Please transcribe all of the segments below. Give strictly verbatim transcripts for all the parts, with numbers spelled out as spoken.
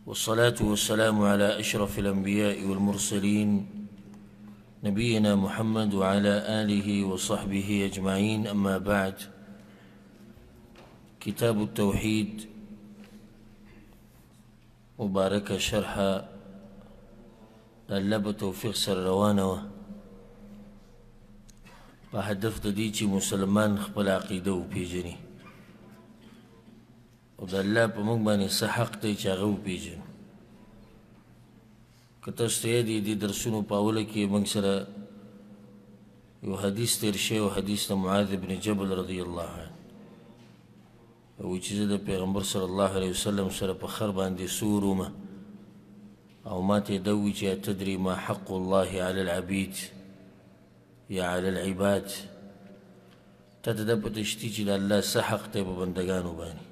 والصلاة والسلام على أشرف الأنبياء والمرسلين نبينا محمد وعلى آله وصحبه أجمعين. أما بعد، كتاب التوحيد مبارك شرح لالله توفيق سر روانه په هدف د دې چې مسلمان خپل عقیده وپېژني او د الله په موږ باندې څه حق دی چې هغه وپېژنو. که تاسو ته یاد وي دې درسونو په اوله کې موږ سره یو حدیث تېر شوی و، حدیث د معاذ بن جبل رضی الله عنه، وایي چې زه د پیغمبر صلی الله علیه وسلم سره په خر باندې سور ومه او ما ته یې دا ووایي چې اتدري ما حق الله علی العبید یا علی العباد، تا ته دا پته شته چې د الله څه حق دی په بندګانو باندې.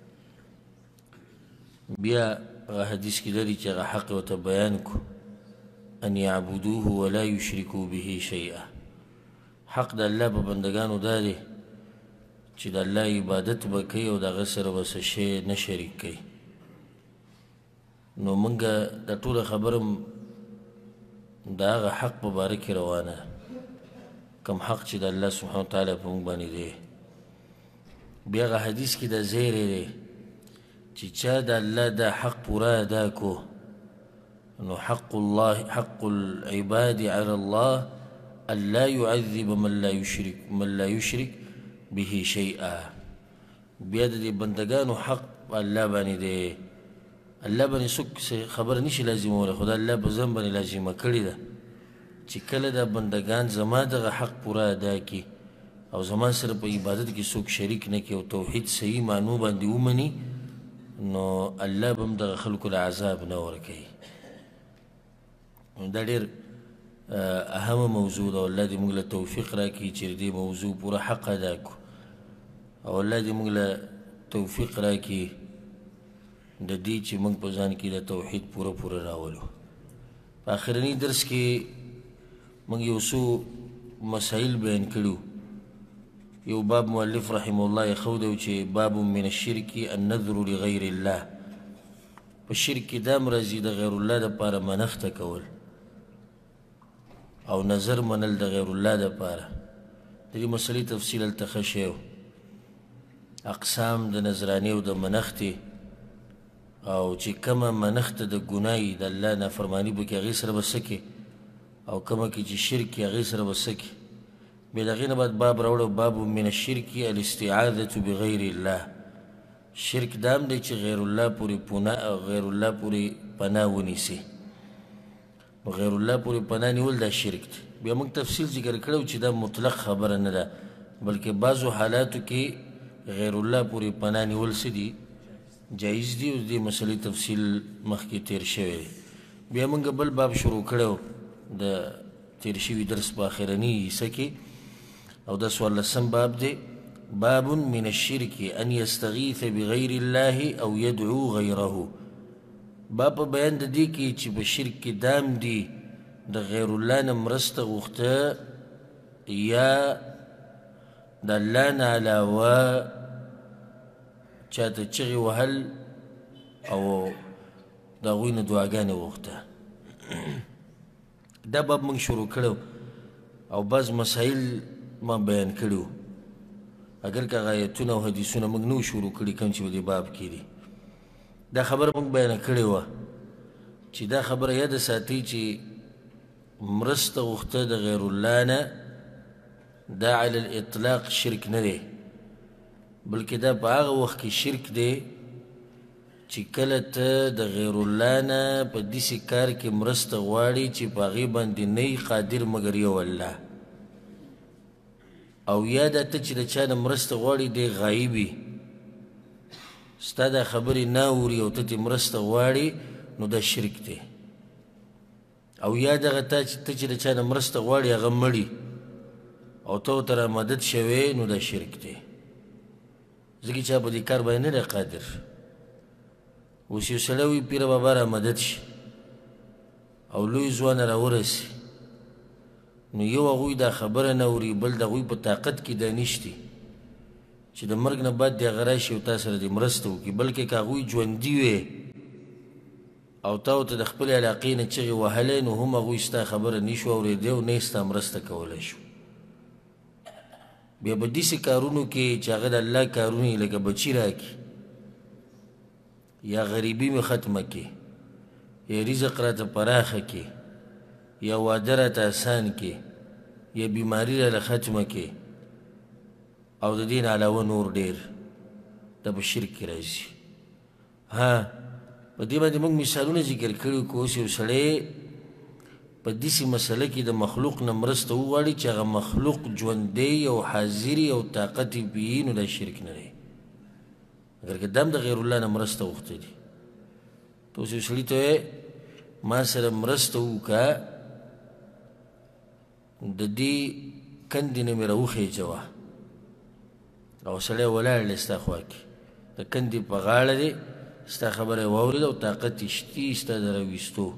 بیا هغه حدیث کې لري چې هغه حق ورته بیان کړو، ان یعبدوه ولا یشرکوا به شیئا. حق د الله په بندګانو دا دی چې د الله عبادت به کوي او د هغه سره به څه شی نه شریک کوي. نو موږ دا ټوله خبره د هغه حق په باره کې روانه ده، کم حق چې د الله سبحانه وتعالی په موږ باندې دی. بیا هغه حدیث کې دا زیری دی چې چا د الله دا حق پوره ادا کو نو حق الله حق العباد على الله الا يعذب من لا يشرك من لا يشرك به شيئا. بیا د دې بندګانو حق الله باندې دی، الله باندې څوک خبر نشي لازمولی، خو د الله په ځان باندې لازمه کړې ده چې کله دا بندگان زما دغه حق پوره ادا کړي او زما سره په عبادت کې څوک شریک نه کړي او توحید صحیح معنو باندې ومني، نو الله به هم دغه خلکو له عذاب نه ورکوي. دا ډېر اهمه موضوع ده. الله دې موږ له توفیق راکړي چې دې موضوع پوره حق ادا کړو، او الله دې موږ له توفیق راکړي د دې چې موږ په ځان کې د توحید پوره پوره راولو. په آخرني درس کې موږ یو څو مسایل بیان کړو. یو باب مؤلف رحمه الله یې چې باب من الشرک النذر لغیر الله. په شرک کې دا مرضي د غیر الله دپاره منښته کول او نظر منل د غیر الله دپاره. د دې مسلې تفصیل هلته ښه شوی، اقسام د نظرانې او د منښتې، او چې کومه منښته د ګناه د الله نافرماني به کې هغې سره به څه کې، او کومه کې چې شرک کې هغې سره به څه کې. بیا د هغې نه بعد باب راوړو باب من الشرک الاستعاذة بغیر الله. شرک دا هم دی چې غیر الله پورې غیر الله پورې پناه ونیسي. نو غیر الله پورې پناه نیول دا شرک دی. بیا موږ تفصیل ذکر کړو چې دا مطلق خبره نه ده، بلکې بعضو حالاتو کې غیر الله پورې پناه نیول څه دي، جایز دی. او دې مسلې تفصیل مخکې تیر شوی دی. بیا موږ بل باب شروع کړی د تیر شوي درس په آخرني حصه کې، او دا څوارلسم باب دی. باب من الشرک ان یستغیث بغیر الله او یدعو غیره. باب په بیان د دې کې چې په شرک کې دام دی د غیر الله نه مرسته غوښته یا د الله نه علاوه چاته چغې وهل او د هغوی نه دعاګانې وغوښته. دا باب موږ شروع کړو او بعض مسایل ما بیان کړي، اگر که هغه ایتونه او حدیثونه موږ نه وو شروع کړي کوم چې په دې باب کې دي. دا خبره موږ بیانه کړې وه چې دا خبره یاده ساتئ چې مرسته غوښته د غیر الله نه دا علی الاطلاق شرک نه دی، بلکې دا په هغه وخت کې شرک دی چې کله ته د غیر الله نه په داسې کار کې مرسته غواړې چې په هغې باندې نه یې قادر مګر یو الله، او یا دا ته چې د چا نه مرسته غواړې دی غایب وي، ستا دا خبرې نه اوري او ته ترې مرسته غواړې، نو دا شرک دی. او یا دغه ته چې د چا نه مرسته غواړې هغه مړي او ته ورته را مدد شوې، نو دا شرک دی. ځکه چا په دې کار باندې نه دی قادر. اوس یو سړی وي پیره بابا را مدد شي او لوی ځوانه را ورسي، نو یو هغوی دا خبره نه اوري، بل د هغوی په طاقت کې دا نشتي چې د مرګ نه بعد د هغه راشي او تا سره دې مرسته وکړي، بلکې که هغوی ژوندي وی او تا ورته د خپلې علاقې نه چغې وهلی نو هم هغوی ستا خبره نشو اورېدی او نه یې ستا مرسته کولی شو. بیا به داسې کارونو کې چې هغه د الله کارونه یې لکه بچي راکړي یا غریبي مې ختمه کړي یا رزق راته پراخه کړي یا واده راته اسان کړي یا بیماري راله ختمه کړي او د دې نه علاوه نور ډېر دا په شرک کې راځي. ها په دې باندې موږ مثالونه ذکر کړي که اوس یو سړی په داسې مسله کې د مخلوق نه مرسته وغواړي چې هغه مخلوق ژوندی او حاضر او طاقت یې وي نو دا شرک نه دی. اگر که دا هم د غیر الله نه مرسته غوښته دي ته اوس یو سړي ته وایې ما سره مرسته وکړه د دې کندې نه مې راوخېجوه او سړی ولاړ دی ستا خوا کې د کندې په غاړه دی ستا خبره یې واورېده او طاقت یې شتي ستا د راویستو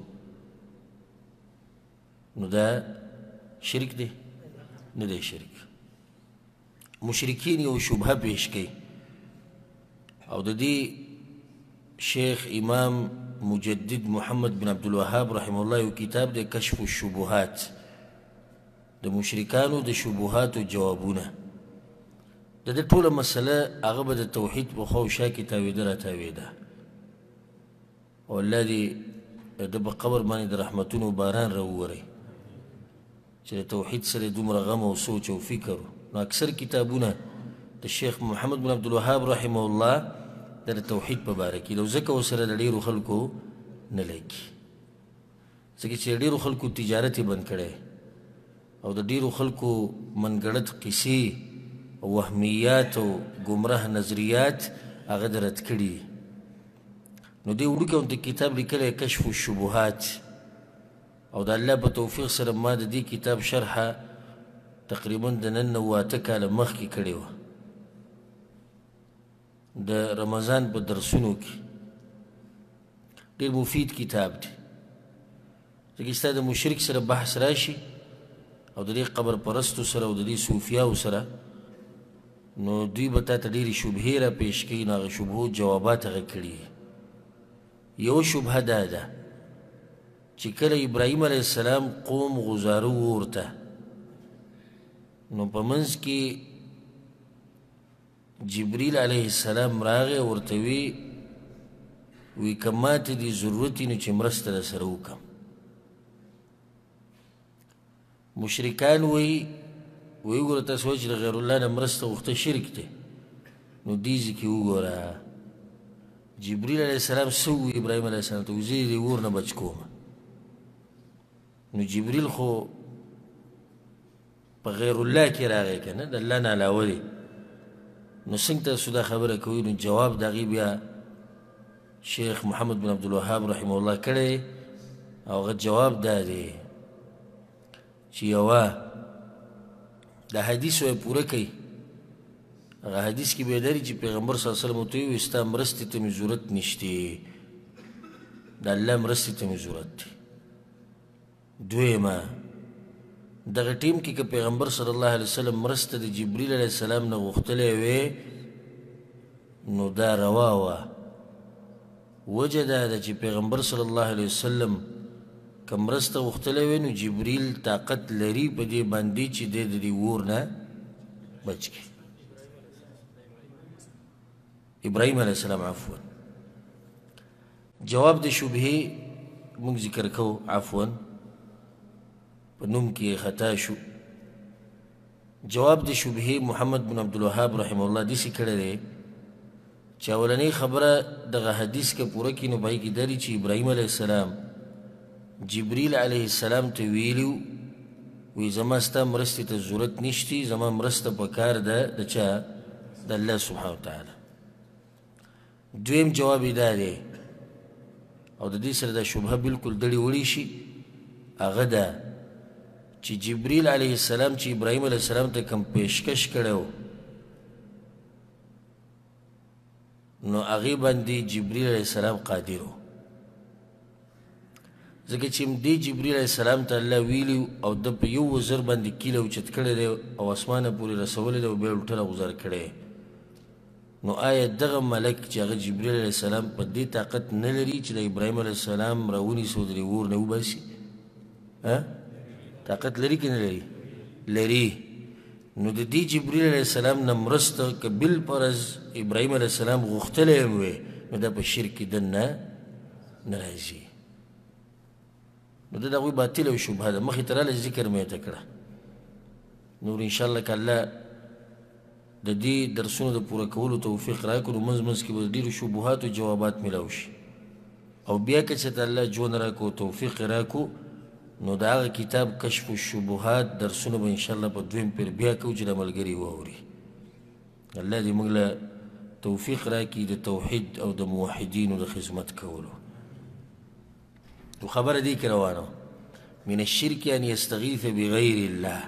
نو دا شرک دی نه دی شرک. مشرکین یو شبهه پیش کوي او د دې شیخ امام مجدد محمد بن عبدالوهاب رحمه الله یو کتاب دی کشف الشبهات د مشرکانو د شبهاتو جوابونه. د دې ټوله مسله هغه به د توحید په خوا او شا کې تاویده را تاویده او الله دې د په قبر باندې د رحمتونو باران راوورئ چې د توحید سره دومره غم او سوچ او فکر. نو اکثر کتابونه د شیخ محمد بن عبدالوهاب رحمه الله د توحید په باره کې نو ځکه ورسره د ډېرو خلکو نه لګي ځکه چې ډېرو خلکو تجارت یې بند کړی او د ډېرو خلکو منګړت قصې او وهمیات او ګمراه نظریات هغه د رد کړي. نو دې وړوکی غونتی کتاب لیکلی کشف الشبهات او د الله په توفیق سره ما د دې کتاب شرحه تقریبا د نن نه واته کاله مخکې کړې وه د رمضان په درسونو کې. ډېر مفید کتاب دی ځکه ستا د مشرک سره بحث راشي او د دې قبر پرستو سره او د دې صوفیاو سره نو دوی به تا ته ډېرې شبهې را پیش کوي نو هغه شبهو جوابات هغه کړي. یو شبهه دا ده چې کله ابراهیم علیه السلام قوم غزاره ورته نو په منځ کې جبریل علیه السلام راغی ورته وی وی که ماته دې ضرورت نو چې مرسته در سره وکړم. مشرکان وی وی وګوره تاسو وایئ چې د غیر الله نه مرسته غوښته شرک دی نو دې ځای کې وګوره جبریل علیه السلام څه ووایي ابراهیم علیه السلام ته وایي زه یې د اور نه بچ کوم. نو جبریل خو په غیر الله کې راغی که نه د الله نه علاوه دی نو څنګه تاسو دا خبره کوئ. نو جواب د هغې بیا شیخ محمد بن عبدالوهاب رحمه الله کړی او هغه جواب دا دی چې یوه دا حدیث وی پوره کوي. هغه حدیث کې به یې لري چې پیغمبر صلی الله علیه وسلم ورته وویل ستا مرستې ته مې ضرورت نشتی د الله مرستې ته مې ضرورت دی. دویمه دغه ټیم کې که پیغمبر صلی الله علیه وسلم مرسته د جبریل علیه السلام نه غوښتلی وی نو دا روا وه. وجه دا ده چې پیغمبر صلی الله علیه وسلم که مرسته غوښتلی وی نو جبریل طاقت لري په دې باندې چې دی د دې اور نه بچ کړي. ابراهیم علیه السلام عفوا جواب د شبهې موږ ذکر کوو عفوا په نوم کې خطا شو. جواب د شبهې محمد بن عبدالوهاب رحمه الله داسې کړی دی چې اولنۍ خبره دغه حدیث که پوره کړي نو په هغې کې دا دي چې ابراهیم علیه السلام جبریل علیه السلام ته ویلي وی زما ستا مرستې ته ضرورت نشتی زما مرسته په کار ده د چا د الله سبحانه وتعالی. دویم جواب یې دا دی او د دې سره دا شبهه بلکل دړې وړې شي هغه ده چې جبریل علیه السلام چې ابراهیم علیه السلام ته کوم پیشکش کړی و نو هغې باندې جبریل علیه السلام قادر و ځکه چې دې جبریل علیه السلام ته الله ویلي او ده په یو وزر باندې کیله اوچت کړی دی او اسمانه پورې رسولی دی او بیا یې الټه راغوځار کړی نو آیا دغه ملک چې هغه جبریل علیه السلام په دې طاقت نه لري چې د ابراهیم علیه السلام راونیسي او د دې اور نه وباسي؟ طاقت لري که نه لري؟ لري. نو د دې جبریل علیه السلام نه مرسته که بالفرض ابراهیم علیه السلام غوښتلی هم وی نو دا په شرک کې دننه نه راځي. نو دا د هغوی باطله او شبهه ده. مخکې ته راله ذکر مې ته کړه. نور انشاءالله که الله د دې درسونو د پوره کولو توفیق راکړو نو منځ منځ کې به د ډېرو شبهاتو جوابات میلاو شي. او بیا که چېرته الله ژوند راکړو توفیق یې راکړو نو د هغه کتاب کشف الشبهات درسونه به انشاءالله په دویم پیر بیا کوو چې د ملګري واوري. الله دې موږ له توفیق راکړي د توحید او د موحدینو د خدمت کولو. نو خبره دې کې روانه من الشرک ان یستغیث بغیر الله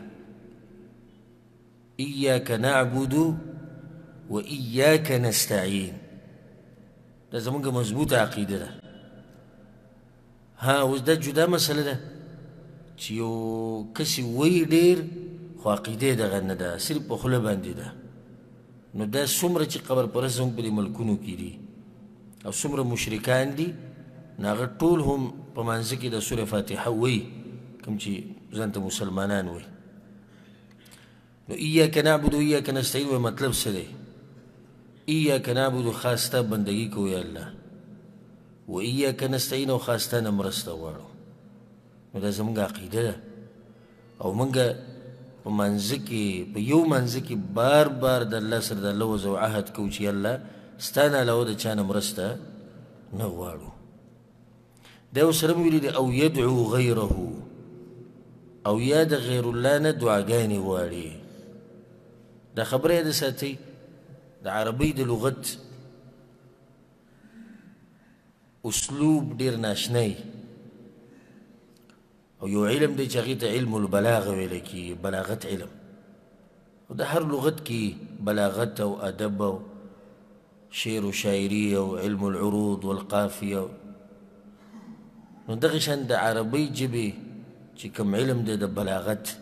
ایاک نعبد و ایاک نستعین. دا زمونږ مضبوطه عقیده ده. ها اوس دا جدا مسله ده چې یو کسي وایي ډېر خو عقیده یې دغه نه ده، صرف په خوله باندې ده. نو دا څومره چې قبر پرست زموږ په دې ملکونو کې دي او څومره مشرکان دي نو هغه ټول هم په منځه کې د سورې فاتحه وایي کوم چې ځان ته مسلمانان وایي. نو ایاک نعبد و ایاک نستعین وایي مطلب څه دی؟ ایاک نعبد خاص تا بندګي کوو یا الله، و ایاک نستعین او خاص تا نه مرسته غواړو. نو دا زموږ عقیده ده او موږ په منځه کې په یو منځه کې بار بار د الله سره د الله وضع او عهد کوو چې الله ستا نه علاوه د چا نه مرسته نه غواړو. دا یو سره مې ویلي دي او یدعو غیره او یا د غیر الله نه دعاګانې غواړي. دا خبره یې د ساتئ د عربۍ د لغت اسلوب ډېر ناشنی او یو علم دی چې هغې ته علم البلاغه ویلی کېږي، بلاغت علم. او د هر لغت کې بلاغت او ادب او شعر و شاعري او علم العروض والقافیه. نو دغه شان د عربۍ ژبې چې کوم علم دی د بلاغت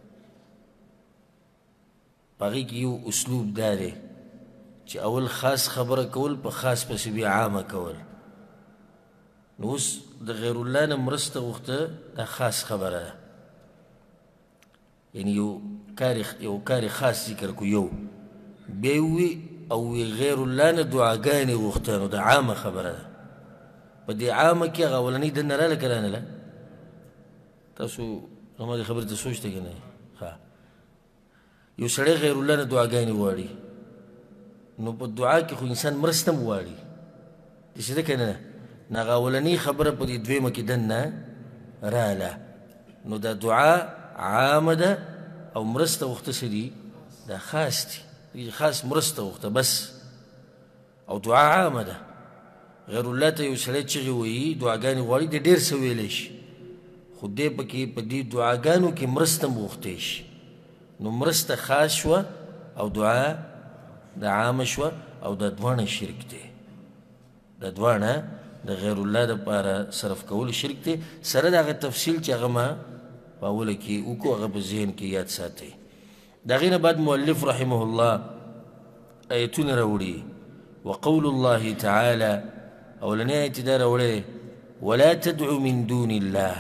په هغې کې یو اسلوب دا دی چې اول خاص خبره کول په خاص پسې بیا عامه کول. نو اوس د غیر الله نه مرسته غوښته دا خاص خبره ده، یعنی یو کار یو کار خاص ذکر کو یو بیا یې ووي او وی غیر الله نه دعاګانې غوښته نو دا عامه خبره ده. په دې عامه کې هغه اولنۍ دننه راله که رانله؟ تاسو زما دې خبرې ته سوچ ته که نه؟ ښه یو سړی غیر الله نه دعاګانې غواړي نو په دعا کې خو انسان مرسته هم غواړي داسې ده که نه؟ نو هغه اولنۍ خبره په دې دویمه کې دننه راله. نو دا دعا عامه ده او مرسته غوښته څه دي؟ دا خاص دي، خاص مرسته غوښته بس. او دعا عامه ده. غیر الله ته یو سړی چغې وایي دعاګانې غواړي دی ډېر څه ویلی شي خو دی پکې په دې دعاګانو کې مرسته هم غوښتی شي. نو مرسته خاص شوه او دعا د عامه شوه او دا دواړه شرک دی. دا دواړه د غیر الله دپاره صرف کول شرک دی، سره د هغه تفصیل چې هغه ما په اوله کې وکړو هغه په ذهن کې یاد ساتئ. د هغې نه بعد مؤلف رحمه الله ایتونه راوړي. وقول الله تعالی اولنی آیت دا راوړی ولا تدعو من دون الله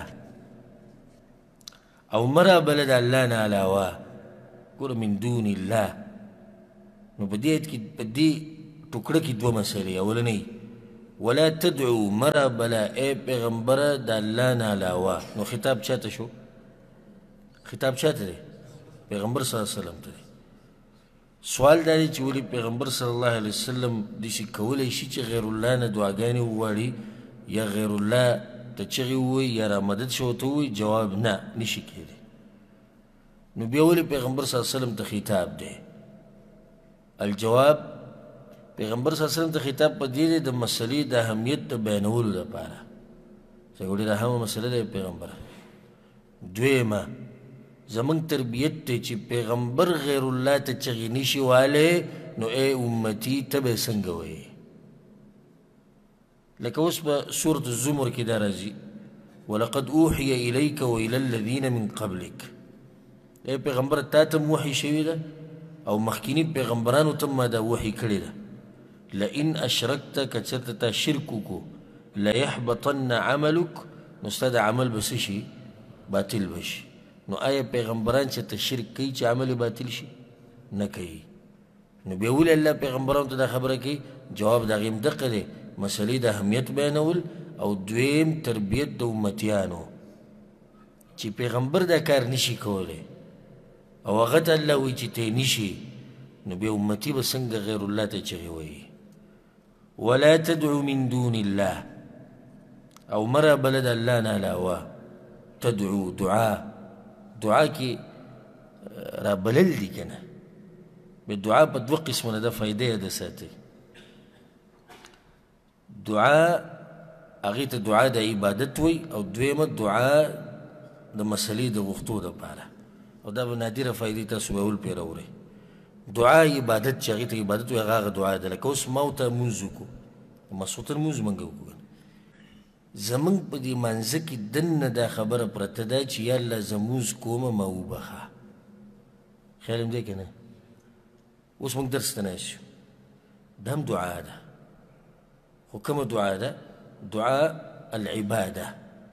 او مرا بله د الله نه علاوه ګوره من دون الله. نو په دې آیت کې په دې ټوکړه کې دوه مسلې. اولنی ولا تدعو مرا بله ای پیغمبره د الله نه علاوه. نو خطاب چاته شو؟ خطاب چاته دی؟ پیغمبر صلی الله علیه وسلم ته دی. سوال دا دی چې ولې پیغمبر صلی الله علیه وسلم داسې کولی شي چې غیر الله نه دعاګانې وغواړي یا غیر الله ته چغې ووایي یا را مدد شي ورته ووایي؟ جواب نه نشي کېدی. نو بیا ولې پیغمبر صلی الله علیه وسلم ته خطاب دی؟ الجواب پیغمبر صلی الله علیه وسلم ته خطاب په دې دی د مسلې د اهمیت د بیانولو دپاره. ځکه ډېره اهمه مسله ده پیغمبره. دویمه زمونږ تربیت دی چې پیغمبر غیر الله ته چغې نشي والی نو ای امتي ته به یې څنګه وایې؟ لکه اوس په سورة الزمر کې دا راځي ولقد اوحي الیک وإلی الذین من قبلک. ای پیغمبر تا ته هم وحي شوي ده او مخکیني پیغمبرانو ته ما دا وحي کړې ده. لئن اشرکت که چرته تا شرک وکړو لیحبطن عملک نو ستا د عمل به څه شي باطل به شي نو آیا پیغمبران چې ته شرک کوي چې عمل باطل شي نه کوي نو بیا ولې الله پیغمبرانو ته دا خبره کوي جواب د هغې همدغه دی مسلې د اهمیت بیانول او دویم تربیت د امتیانو چې پیغمبر دا کار نشي کولی او هغه ته الله وایي چې ته نشي نو بیا امتي به څنګه غیر الله ته چغې وایي ولا تدعو من دون الله او مره بله د الله نه علاوه تدعو دعا دعا کې را بلل دي که نه دعا په دوه قسمونه ده فایده یې ده ساتئ دعا هغې ته دعا د عبادت وی او دویمه دعا د مسلې د غوښتو دپاره او دا به نادره فایدې تاسو به ول پرې راوړئ دعا عبادت چې هغې ته عبادت وی هغه هغه دعا ده لکه اوس ما ورته لمونځ وکړو ماسخوتن لمونځ موږ وکړو زمونږ په دې مانځه کې دننه دا خبره پرته ده چې یا الله زه لمونځ کومه ما وبخه خیال هم دی که نه اوس موږ درس ته ناست یو دا هم دعا ده خو کومه دعا ده دعا العباده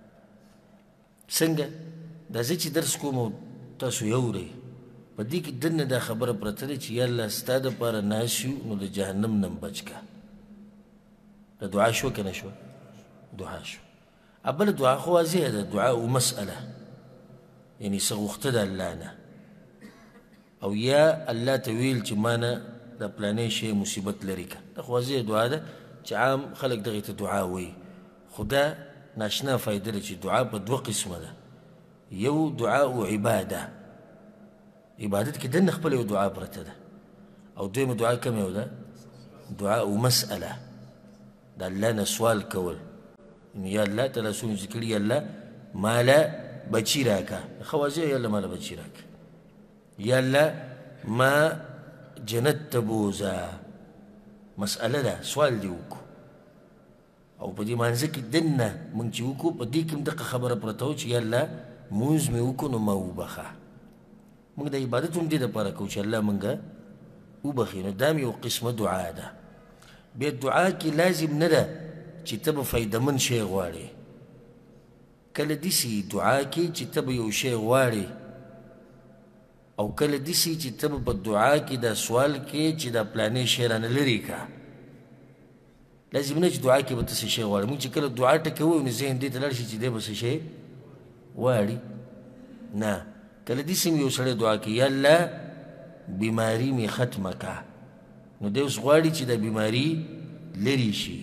څنګه دا زه چې درس کوم او تاسو یورئ په دې کې دننه دا خبره پرته ده چې یا الله ستا دپاره ناست یو نو د جهنم نه م بچ که دا دعا شوه که نه شوه دعا شو بله دعا خو واضحه ده دعا مسأله یعنی څه غوښته د الله نه او یا الله ته ویل چې ما نه دا پلانې شی مصیبت لري که دا خو واضحه دعا ده چې عام خلک دغې ته دعا وایي خو دا ناشنا فایده ده چې دعا په دوه قسمه ده یو دعا عباده عبادت کې دننه خپله یو دعا پرته ده او دویمه دعا کوم یو ده دعا مسأله د الله نه سوال کول یا الله تعالی سونه چې کړي یا الله ماله بچي راکه ښه واضح یا الله ماله بچي راکه یا الله ما جنت ته بوځه مسأله ده سوال دې وکړو او په دې مانځه کې دننه موږ چې وکړو په دې کې هم دغه خبره پرته وه چې یا الله مونځ مې وکړو نو ما وبخه موږ د عبادت هم دې دپاره کوو چې الله موږ وبخي نو دا هم یو قسمه دعا ده بیا دعا کې لازم نه ده چې ته به فایدهمند شی غواړې کله داسې دعا کې چې ته به یو شی غواړې او کله داسې چې ته به په دعا کې دا سوال کې چې دا پلانې شی رانه لرې که لازم نه چې دعا کې به ته څه شی غواړې موږ چې کله دعا ټکوو نو ذهن دې ته لاړ شي چې دی به څه شی غواړي نه کله داسې م یو سړی دعا کې یا الله بیماري مې ختمه که نو دی اوس غواړي چې دا بیماري لرې شي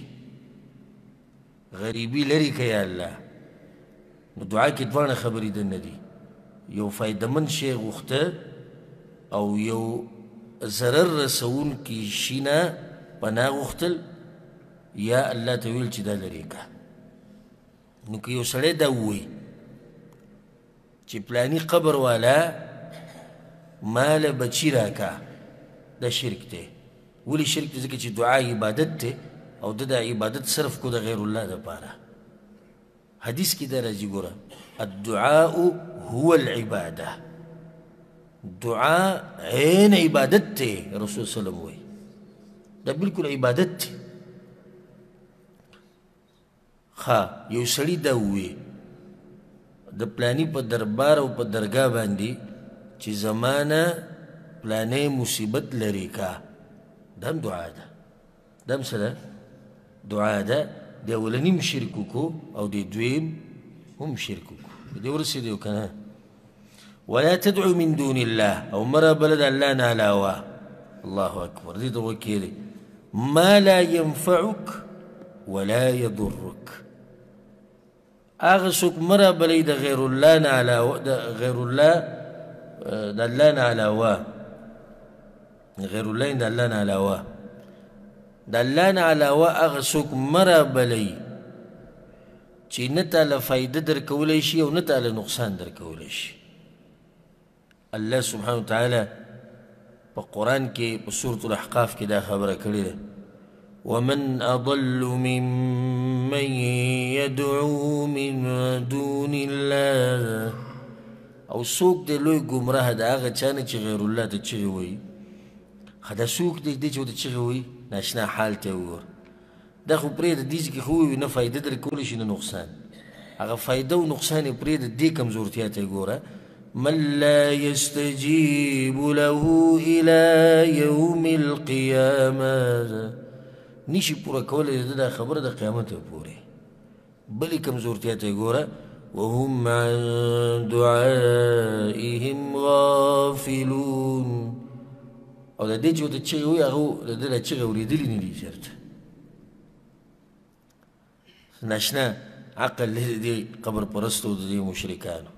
غریبي لرې که یا الله نو دعا کې دواړه خبرې دننه دي یو فایدهمند شی غوښته او یو ضرر رسونکي شي نه پناه غوښتل یا الله ته ویل چې دا لرې که نو که یو سړی دا ووایي چې پلاني قبر والا ماله بچي راکه دا شرک دی ولې شرک دی ځکه چې دعا عبادت دی او د دا عبادت صرف کو د غیر الله دپاره حدیث کې دا راځي ګوره الدعاء هو العباده دعا عین عبادت دی رسول صلی الله وایي دا بلکل عبادت دی ښه یو سړي دا ووایي د پلانی په دربار او په درګاه باندې چې زمانه پلانی مصیبت لري کا دا هم دعا ده دا هم څه ده دعا ده د اولنیم شرک وکړو او د دویم هم شرک وکړو دې ورسېدی که نه ولا تدعو من دون الله او مره بله د الله نه علاوه الله اکبر دې ته وکیلی ما لا ينفعك ولا يضرك هغه څوک مره بلی د غیر الله نه علاوه د غیر الله د الله نه علاوه غیر الله د الله نه علاوه د الله نه علاوه هغه څوک مره بلی چې نه تاله فایده درکولی شي او نه تاله نقصان درکولی شي الله سبحانه وتعالی په قرآن کې په سورة الاحقاف کې دا خبره کړې ده ومن أضل ممن يدعو من دون الله او څوک دی لوی ګمراه د هغه چا نه چې غیر الله ته چغې وایي ښه دا څوک دی دی چې ورته چغې وایي ناشنا حال ته وګوره دا خو پرېږده دې کې خو وي نه فایده در کولی شي نه نقصان هغه فایده او نقصان یې پرېږده دې کمزورتیا ته یې ګوره من لا يستجيب له إلى يوم القيامة نشي پورا کولی د دا خبره د قیامت پورې بلې کمزورتیا ته یې ګوره وهم عن دعائهم غافلون او د دې چې ورته چغې وایي هغه د ده دا چغې اورېدلي نه دي چېرته ناشنا عقل لري دې قبر پرستو د دې مشرکانو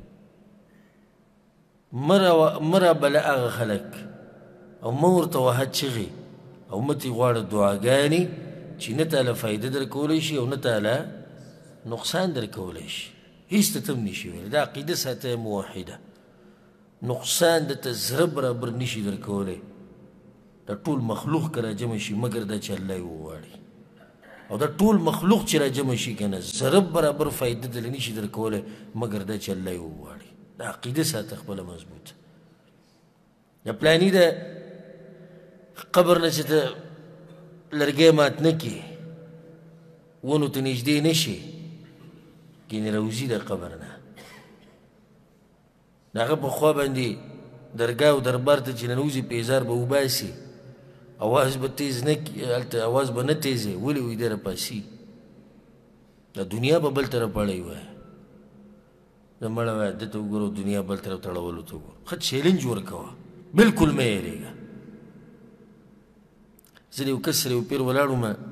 مه رابله هغه خلک او مه ورته وهه چغې او مه ترې غواړه دعاګانې چې نه تاله فایده در کولی شي او نه تاله نقصان در کولی شي هیڅ ته ته هم نشي ویلی دا عقیده ساته موحده نقصان درته زړه برابر نشي در کولی دا ټول مخلوق که راجمع شي مګر دا چې الله یې وغواړي او دا ټول مخلوق چې راجمع شي که نه زړه برابر فایده دله نشي در کولی مګر دا چې الله یې وغواړي دا عقیده ساته خپله مضبوط یا پلاني د قبر نه چې ته لرګی مات نه کړي ونو ته نږدې نه شي ګینې راوځي د قبر نه د هغه په خوا باندې درګاه او دربار ته چې ننوځي پیزار به وباسي اواز به تیز نه هلته اواز به نه تیز وي ولې وي دی راپاسي د دنیا به بل طرف اړی وای د مړه وای ده ته وګوره دنیا بل طرف ته اړولو ته وګوره ښه چیلنج ورکوه بلکل مه یېرېږه زه د یو کس سره یو پیر ولاړو ما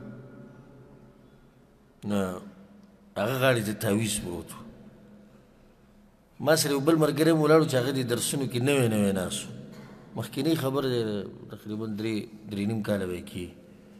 نو هغه غاړې ته تاویز پروت و ما سره یو بل ملګری هم ولاړو چې هغه دې درسونو کې نوی نوی ناست و مخکینۍ خبره دی تقریبا درې درې نیم کاله به یې کېږي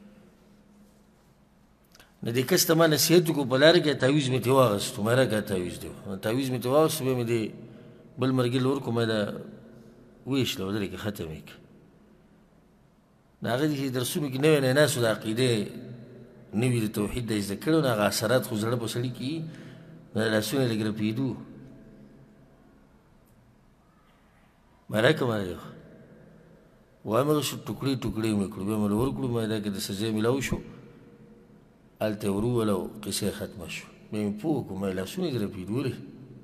نو دې کس ته ما نصیحت وکړو په لاره کې تاویز مې ترې واخیستو ما راکړه تاویز دی تاویز مې ترې واخیستو بیا مې دې بل ملګري له ورکړو ما دا ویشله ودرې کې ختم یې کړه نو هغه دې درسونو کې نوی نوی ناست و د عقیدې نوي د توحید د زده کړو نو هغه اثرات خو زړه په سړي کې نو لاسونه یې لږ رپېدو ما راکړه ما دی وایم هغه شو ټوکړې ټوکړې مې کړو بیا مې له ورکړو ما دا کې د سزا میلاو شو هلته یې ور وویله او قصه یې ختمه شو بیا مې پوه کړو ما لاسونه یې رپېدو ولې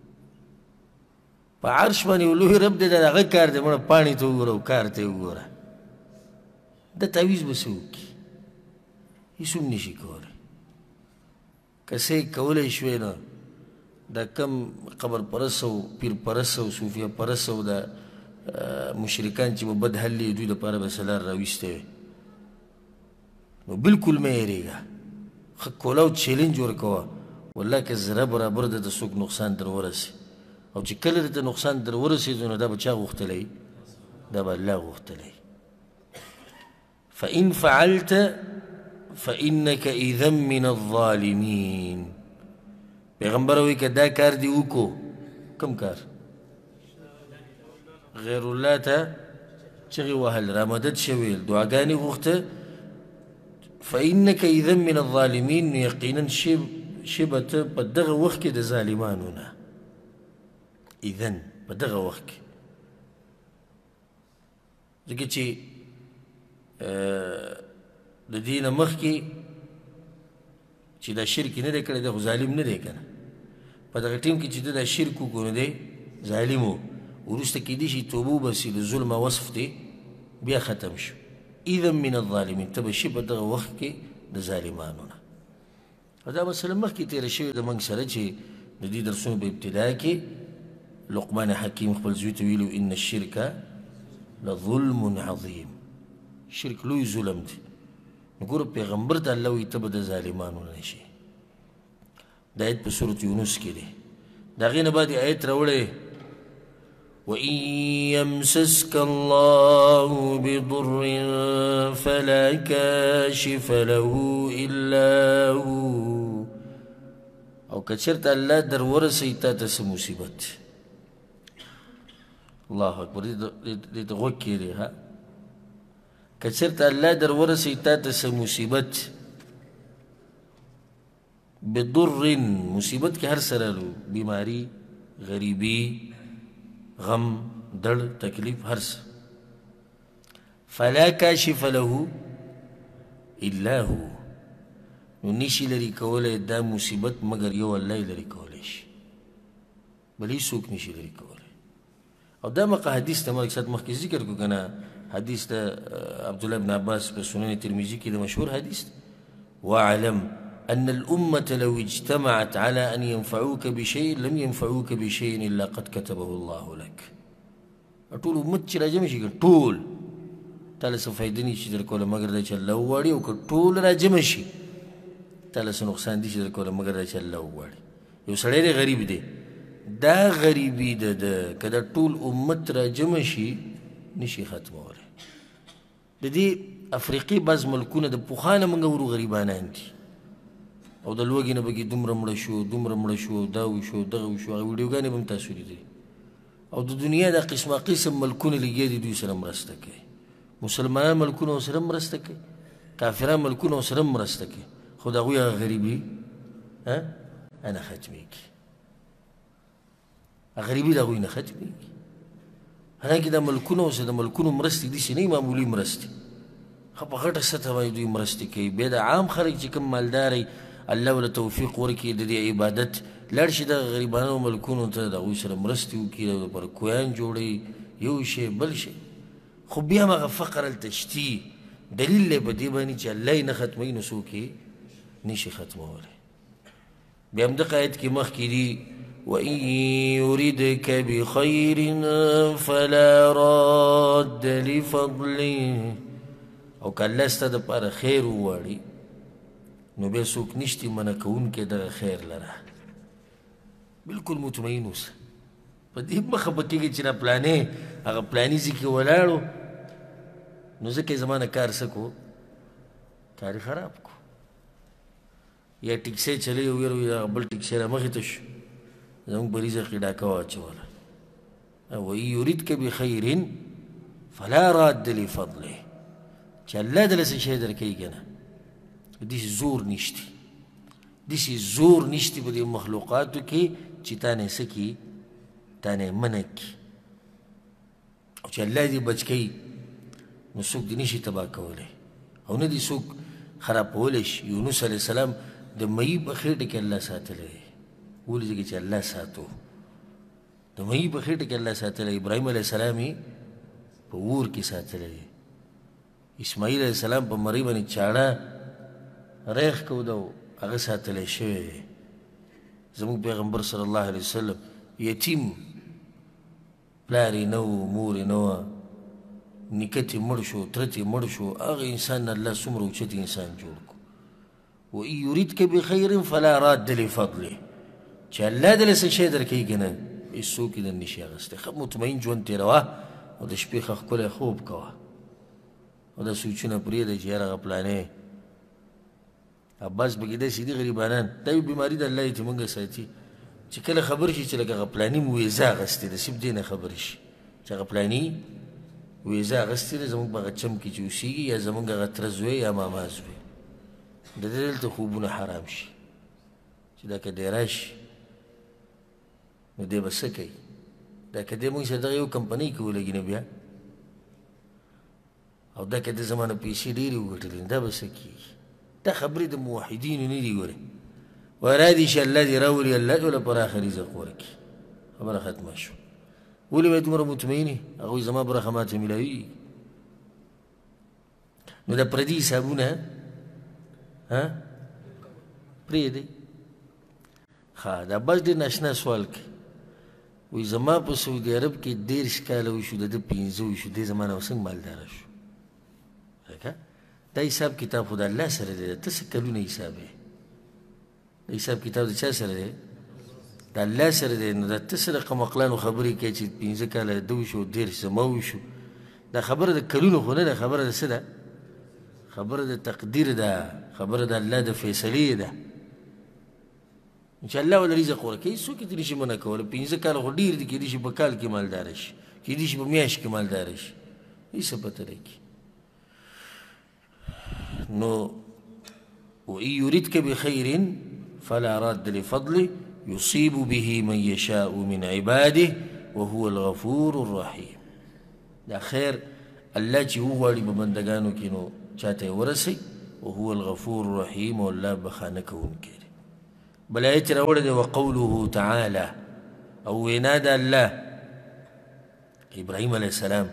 په عرش باندې یو لوی رب دی دا د هغه کار دی مړه پاڼې ته وګوره او کار ته یې وګوره دا تعویز به څه وکړي هیڅ هم نشي کولی که څه یې کولی شوې نو دا کم قبر پرست او پیر پرست او صوفیه پرست او دا مشرکان چې به بد حل یې دوی دپاره به سلار راویستی وي نو بلکل مه یېرېږه ښه کولاو چیلنج ورکوه والله که زړه برابر ده د څوک نقصان در ورسي او چې کله درته نقصان در ورسېدو نو دا به چا غوښتلی دا به الله غوښتلی فإن فعلت فإنك إذا من الظالمين پیغمبر وی که دا کار دی وکړو کوم کار غیر الله ته چغې وهل رامدد شه ویل دعاګانې غوښته فإنك إذا من الظالمين نو یقینا شی به ته په دغه وخت کې د ظالمانو نه اذن په دغه وخت کې ځکه چې د دې نه مخکې چې دا شرک نه دی کړی دی خو ظالم نه دی که نه په دغه ټیم کې چې ده دا شرک وکړو نو دی ظالم و وروسته کېدای شي توبه وباسي د ظلمه وصف دی بیا ختم شو اذا من الظالمین ته به شي په دغه وخت کې د ظالمانو نه او دا مسله مخکې تېره شوې د موږ سره چې د دې درسونو په ابتدا کې لقمان حکیم خپل زوی ته ویلي ان الشرک لظلم عظیم شرک لوی ظلم دی نو ګوره پیغمبر ته الله وایي ته به د ظالمانو نه شي دا آیت په سورت یونس کې دی د هغې نه بعد آیت راوړی وإن يمسسك الله بضر فلا كاشف له إلا هو او که چېرته الله در ورسوي تا ته څه مصیبت الله اکبر دې ته غوږ کښېږدې ها که چېرته الله در ورسوي تا ته څه مصیبت بضر مصیبت کې هر سره لو بیماری غریبی غم دړ تکلیف هر څه فلا کاشف له الا هو. نو نشي لري کولی دا مصیبت مگر یو الله لري کولی شي، بل هیڅوک نشي لري کولی. او دا مقه حدیث ته ملک صاحب مخکې ذکر کو کنه، حدیث د عبدالله بن عباس په سنن ترمذي کې د مشهور حدیث واعلم ان الامه لو اجتمعت على ان ينفعوك بشيء لم ينفعوك بشيء الا قد كتبه الله لك. ټول امت چې راجم شي ټول تعالی څه فائدې نشي درکولی مګر دا چې الله وغواړي، او که ټول راجم شي تعالی څه نقصان دي شي درکولی مګر دا چې الله وغواړي. یو سړی دی غریب دی، دا غریبي ده ده که دا ټول امت راجم شي نشي ختمولی. د دې افریقي بعض ملکونه د پخوا نه موږ ورو غریبانان دي، او د لوږې نه پکې دومره مړه شو دومره مړه شو دا وشو دغه وشو، هغه ویډیوګانې به هم تاسو لیدلي. او د دنیا دا قسمه قسم ملکونه لګیا دي دوی سره مرسته کوي، مسلمانان ملکونه ورسره مرسته کوي، کافران ملکونه ورسره مرسته کوي، خو د هغوی هغه غریبي نه ختمېږي، غریبي د هغوی نه ختمېږي. حالانکې دا ملکونه اوس د ملکونو مرستې داسې نه معمولي مرستې، ښه په غټه سطحه باندې دوی مرستې کوي. بیا د عام خلک چې کوم مالداری الله ورته توفیق ورکړي د دې عبادت لاړ شي دغه غریبانو ملکونو ته د هغوی سره مرستې وکړي، د لپاره کویان جوړوي یو شی بل شی، خو بیا هم هغه فقر هلته شتي. دلیل دی په دې باندې چې الله یې نه ختموي نو څوک یې نشي ختمولی. بیا هم دغه آیت کې مخکې دي وَإِن يُرِدْكَ بِخَيْرٍ فَلَا رَادَّ لِفَضْلِهِ. او که الله ستا دپاره خیر وغواړي نو بیا څوک نشتي منع کوونکی دغه خیر لره. بلکل مطمئن اوسه، په دې مه خفه کېږئ چې نه پلانې هغه پلاني ځای کې ولاړو نو ځکه یې زما نه کار څه کو کار یې خراب کو، یا ټیکسۍ چلی ویل هغه بل ټیکسۍ را مخې ته شو زموږ په ریزه کې ډاکه واچوله. وَإِن يُرِدْكَ بِخَيْرٍ فَلَا رَادَّ لِفَضْلِهِ. چې الله دله څه شی درکوي که نه داسې زور نشتی، داسې زور نشتی په دې مخلوقاتو کې چې تا نه یې څه کړي تا نه یې منع کړي. او چې الله دې بچ کوي نو څوک دې نشي تباه کولی او نه دې څوک خرابولی شي. یونس علیه السلام د مئی په خېټه کې الله ساتلی دی، ولې ځکه چې الله ساتو، د مئی په خېټه کې الله ساتلی. ابراهیم علیه السلام یې په اور کې ساتلی دی، اسماعیل علیه السلام په مرۍ باندې چاړه ریخ کوده او هغه ساتلی شوی دی. زموږ پیغمبر صلی الله علیه وسلم یتیم پلار یې نه و مور یې نه وه، نیکه ترې مړ شو تره ترې مړ شو، هغه انسان نه الله څومره اوچت انسان جوړ کړو. وَإِن يُرِدْكَ بِخَيْرٍ فَلَا رَادَّ لِفَضْلِهِ. چې الله دله څه شی درکوي که نه هېڅوک یې در نشي اخیستی. ښه مطمئن ژوند تېروه او د شپې ښه ښکلی خوب کوه او دا سوچونه پرېږده چې یار هغه پلانې عباس پکې داسې دي غریبانان، دا یو بیماري د الله یې چې مونږ ساتي چې کله خبر شي چې لکه هغه پلاني مو ویزه اخیستې ده صرف دې نه خبر شي چې هغه پلاني ویزه اخیستې ده زموږ په هغه چم کې چې اوسېږي یا زموږ هغه تره زوی یا ماما زوی، د دې دلته خوبونه حرام شي چې دا که دی راشي نو دی به څه کوي، دا که دی مونږ سره دغه یو کمپنۍ کې ولګي نه بیا، او دا که د زمانه پیسې ډېرې وګټلې دا به څه کېږي. دا خبرې د موحدینو نه دي. ګورې وایي دي چې الله دې راولي الله دې له پراخه رزق ورکړي، خبره ختمه شوه. ولې باید دومره مطمئن یې هغوی زما برخه ماته میلاوي. نو دا پردي حسابونه پرېږدئ. ښه دا بس ډېر ناشنا سوال کوي، وایي زما په سعودي عرب کې دېرش کاله وشو د ده پنځه وشو دې زما نه څنګه مالداره شو. دا حساب کتاب خو د الله سره دی، ته څه کلونه حساب یې د حساب کتاب د چا سره دی؟ د الله سره دی. نو دا ته څه رقم عقلانو خبرې کوي چې پنځه کاله ده وشو دېرش زما وشو، دا خبره د کلونو خو نه ده، خبره د څه ده؟ خبره د تقدیر ده، خبره د الله د فیصلې ده چې الله وله رزق ورکوي، څوک یې ته نشي منع کولی. پنځه کاله خو ډېر دي، کیدای شي په کال کې مالداره شي، کیدای شي په میاشت کې مالداره شي، هېڅ څه پته لګي. نو وَإِن يُرِدْكَ بِخَيْرٍ فَلَا رَادَّ لِفَضْلِهِ يُصِيبُ بِهِ مَن يَشَاءُ مِنْ عِبَادِهِ وَهُوَ الْغَفُورُ الرَّحِيمُ. دا خیر الله چې وغواړي په بندګانو کې نو چاته یې ورسوي وهو الغفور الرحيم والله بخانه کوونکی دی. بل آیت راوړی دی وقوله تعالی او وینا د الله ابراهیم علیه السلام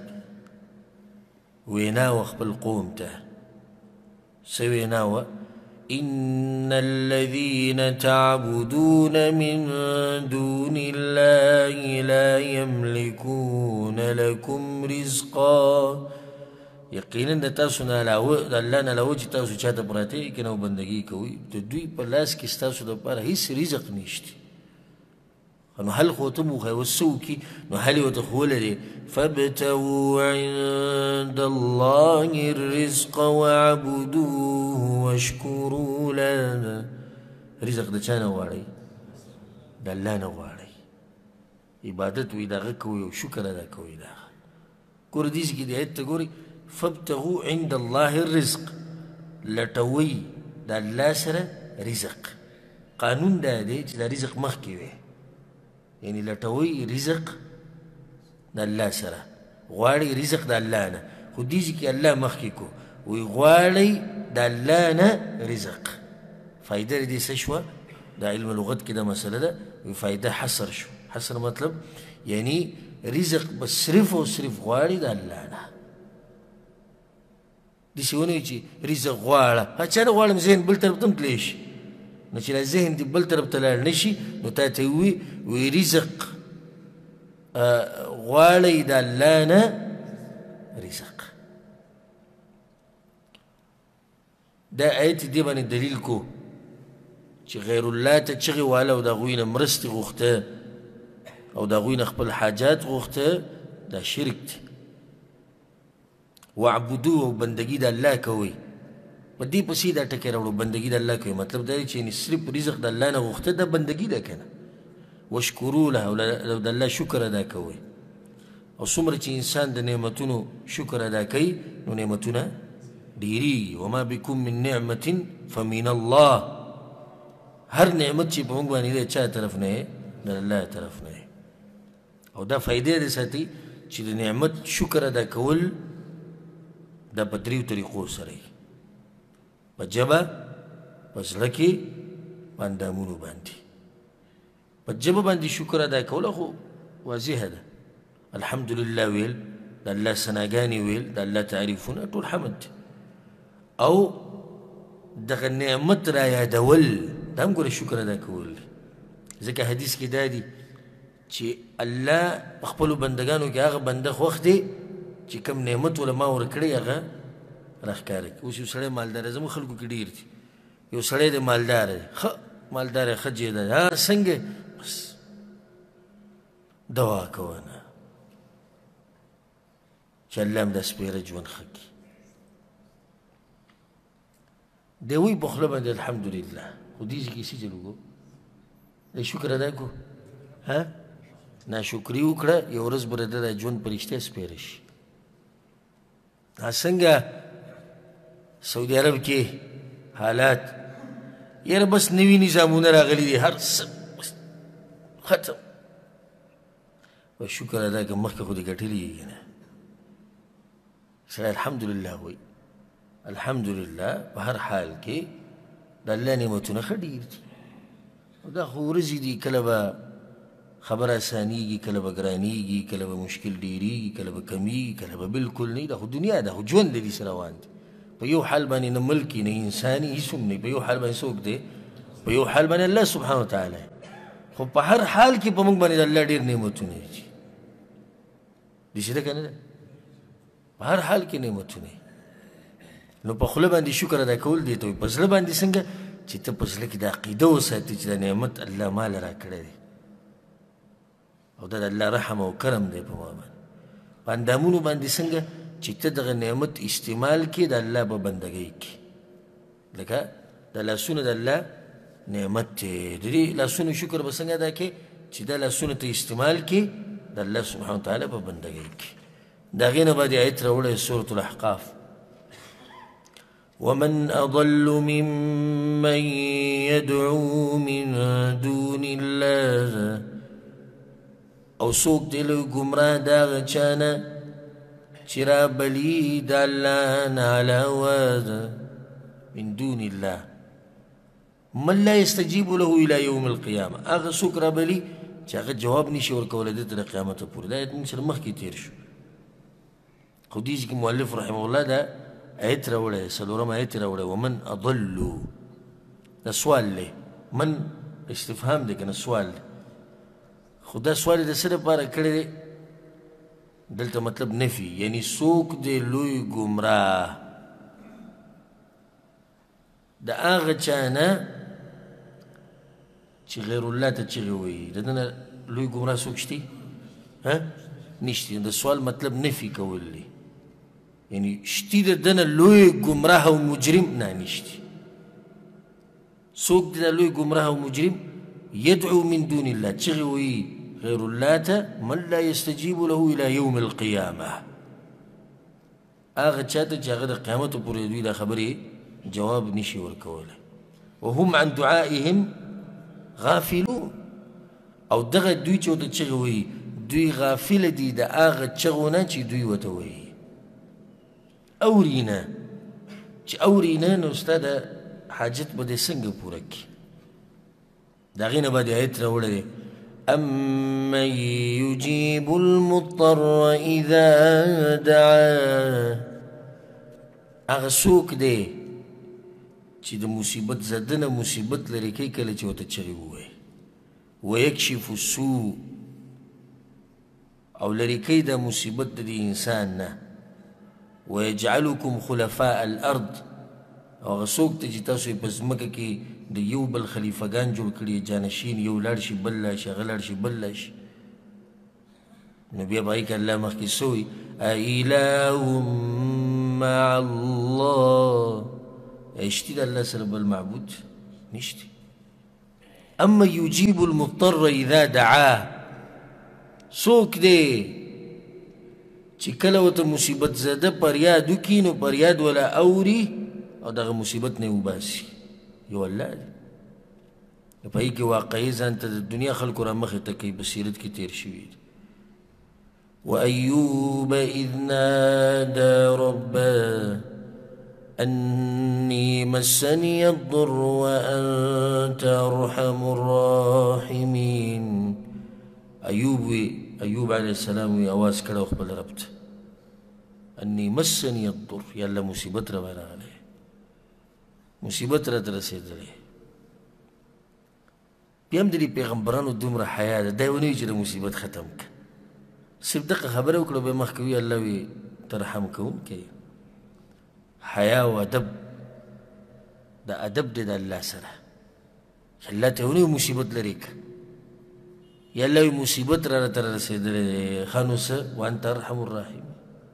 وینا و خپل قوم ته څه وینا وه إن الذين تعبدون من دون الله لا يملكون لكم رزقا یقینا د تاسو نه علاوه د الله نه علاوه چې تاسو چاته پراته کنه او بندګي کوئ د دوی په لاس کې ستاسو دپاره هېڅ رزق نشته. نو هل خو ته مو وسوکي نو هل یې ورته ښوولی دی فابتغوا عند الله الرزق واعبدوه واشکروا له. رزق د چا نه غواړئ؟ د الله نه غواړئ. عبادت وي د هغه کوئ او شکر ادا کوئ د هغه. ګوره دې کې د آیت ته ګورئ فابتغوا عند الله الرزق لټوئ د الله سره رزق. قانون دا دی چې د رزق مخکې وي یعنی لټوئ رزق د الله سره غواړئ رزق د الله نه خو دې کې الله مخکې کو وی غواړئ د الله نه رزق. فایده دې څه شوه؟ د علم لغت کې دا مسله ده وی فایده حصر شو. حصر مطلب یعنی رزق به صرف او صرف غواړي د الله نه. داسې ونه وي چې رزق غواړه ها چا نه غواړم ذهن بل طرف ته هم تللی شي نو چې ذهن دې بل طرف ته لاړ نه شي نو تا ته وي وی رزق غواړئ د الله نه رزق. دا آیت دې باندې دلیل کو چې غیر الله ته چغې واله او د هغوی نه مرستې غوښته او د هغوی نه خپل حاجات غوښته دا شرک دی. واعبدوه او بندګي د الله کوئ. په دې پسې دا ټکی راوړو بندګي د الله کوئ مطلب دا دی چې صرف رزق د الله نه غوښته دا بندګي ده که نه. واشکرو له او د الله شکر ادا کوئ. او څومره چې انسان د نعمتونو شکر ادا کوي نو نعمتونه ډېرېږي. وما بکم من نعمة فمن الله. هر نعمت چې په موږ باندې دی چا طرف نه دی؟ د الله طرف نه دی. او دا فایدې دې ساتي چې د نعمت شکر ادا کول دا په دریو طریقو سره وي په ژبه په زړه کې په اندامونو باندې. په ژبه باندې شکر ادا کول خو واضحه ده الحمدلله ویل د الله ثناګانې ویل د الله تعریفونه ټول حمد دی. او دغه نعمت را یادول دا هم ګوره شکر ادا کول دی. ځکه حدیث کې دا دي چې الله په خپلو بندګانو کې هغه بنده خوښ دی چې کوم نعمت وله ما ورکړی هغه راښکاره کړي. اوس یو سړی مالدار دی زموږ خلکو کې ډېر دي. یو سړی دی مالدار دی ښه مالدار دی ښه جیده دی ها څنګه بس دوا کوه نه چې الله هم دا سپېره ژوند ښه کړي. دی وایي په خوله باندې الحمدلله خو دې کې څه چل وکړو دی شکر ادا کړو ها ناشکري وکړه یو ورځ به د ده دا ژوند په رښتیا سپېره شي. څنګه سعودي عرب کې حالات یاره بس نوي نظامونه راغلي دي هر څه ختم و شکر ادا که مخکې خو دې ګټلي یې که نه سړی الحمدلله وایي الحمدلله په هر حال کې د الله نعمتونه ښه ډېر دي. دا خو ورځې دي کله به خبر آسانیږي کله به ګرانیږي کله به مشکل ډېرېږي کله به کمیږي کله به بالکل نه. دا خو دنیا ده خو ژوند دی داسې روان دی. په یو حال باندې نه ملکي نه انساني هېڅ هم نه په یو حال باندې څوک دی په یو حال باندې الله سبحانه وتعالی خو په هر حال کې په موږ باندې د الله ډېر نعمتونه دي. داسې ده که نه ده په هر حال کې نعمتونه نو په خوله باندې شکر ادا کول دی ته وایي. په زړه باندې څنګه چې ته په زړه کې دا عقیده وساتې چې دا نعمت الله ماله راکړی دی او دا د الله رحم او کرم دی په ما باندې. په اندامونو باندې څنګه چې ته دغه نعمت استعمال کړې د الله په بندګۍ کې لکه دا لاسونه د الله نعمت دی. د دې لاسونو شکر به څنګه ادا کړې چې دا لاسونه ته استعمال کړې د الله سبحانه وتعالی په بندګۍ کې. د هغې نه بعد آیت راوړی سورة الاحقاف ومن أضل ممن يدعو من دون الله او څوک دی لوی ګمراه د هغه چا نه چې رابلي د الله نه علاوه من دون الله من لا يستجيب له الى يوم القيامه هغه څوک رابلي چې هغه جواب نشي ورکولی دې ته د قیامته پورې دا آیت موږ سره مخکې تېر شو خو دې کې مؤلف رحمه الله دا آیت راوړی دی څلورم آیت یې راوړی ومن اضلو دا سوال دی من استفهام دی که نه سوال دی خو دا سوال یې د څه دپاره کړی دی دلته مطلب نفي یعنی څوک دی لوی ګمراه د هغه چا نه چې غیر الله ته چغې وایي د ده نه لوی ګمراه څوک شتي نشتی د سوال مطلب نفي کول دی یعنی شتي د ده نه لوی ګمراه او مجرم نه نشتی څوک دی دا لوی ګمراه او مجرم يدعو من دون الله چغې وایي غیر الله ته من لا يستجيب له الى يوم القيامه هغه چا ته چې هغه د قیامت پورې دوی دا خبرې جواب نشي ورکولی وهم عن دعائهم غافلون او دغه دوی چې ورته چغې وایي دوی غافله دي د هغه چغو نه چې دوی ورته وایي اوري نه چې اوري نه نو ستا د حاجت به دې څنګه پوره کړي د هغې نه به دې آیت راوړی دی أمن يجيب المضطر إذا دعاه هغه څوک دی چې د مصیبت زده نه مصیبت لرې کوي کله چې ورته چغې ووایي ویکشف السوء او لرې کوي دا مصیبت د دې انسان نه ویجعلکم خلفاء الارض او هغه څوک دی چې تاسو یې په ځمکه کې د یو بل خلیفګان جوړ کړي جانشین یو لاړ شي بل لاړ شي هغه لاړ شي بل لاړ شي نو بیا به هغې که الله مخکې څه وایي أإله مع الله شتي د الله سره بل معبود نشتی اما يجيب المضطر اذا دعاه څوک دی چې کله ورته مصیبت زده پریاد وکړي نو پریاد ولا اوري او دغه مصیبت نه وباسي یو الله دی په هغې کې واقعي ځان ته د دنیا خلکو را مخې ته کوي بصیرت کې تېر شوي دي وأيوب إذ نادى ربه أني مسني الضر وأنت أرحم الراحمين أيوب أيوب عليه السلام أواز كده وخبل ربت أني مسني الضر يلا مصيبت را عليه مصیبت را ترسېدلې بیا هم د دې پیغمبرانو دومره حیا ده دا یې ونه وي چې د مصیبت ختم که صرف دغه خبره وکړه بیا مخکې وي الله وي ته رحم کوونکی حیا او ادب دا ادب دی د الله سره الله ته ونه وي مصیبت لرې که یا الله وي مصیبت را راته رسېدلی دی ښه نو څه وانت ارحم الراحمین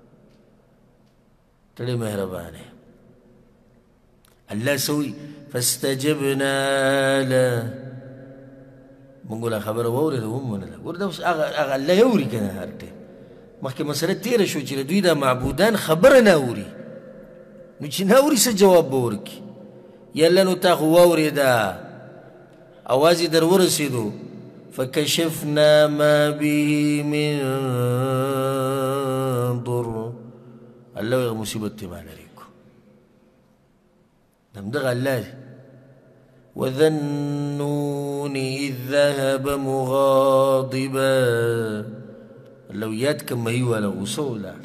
ته ډېر مهربان یې الله سوي فاستجبنا له مونږ لا خبره واورېده هم ونه ګوره دا اوس هغه الله یې اوري که نه هر ټایم مخکې مسله تېره شو چې د دوی دا معبودان خبره نه اوري نو چې نه اوري څه جواب به ورکړي یا الله نو تا خو واورېده اواز یې در ورسېدو فکشفنا ما به من ضر الله وایي مصیبت ترې ما لرې همدغه الله دی وذنون إذ ذهب مغاضبا لو یاد که مهي والا غوسه ولاړ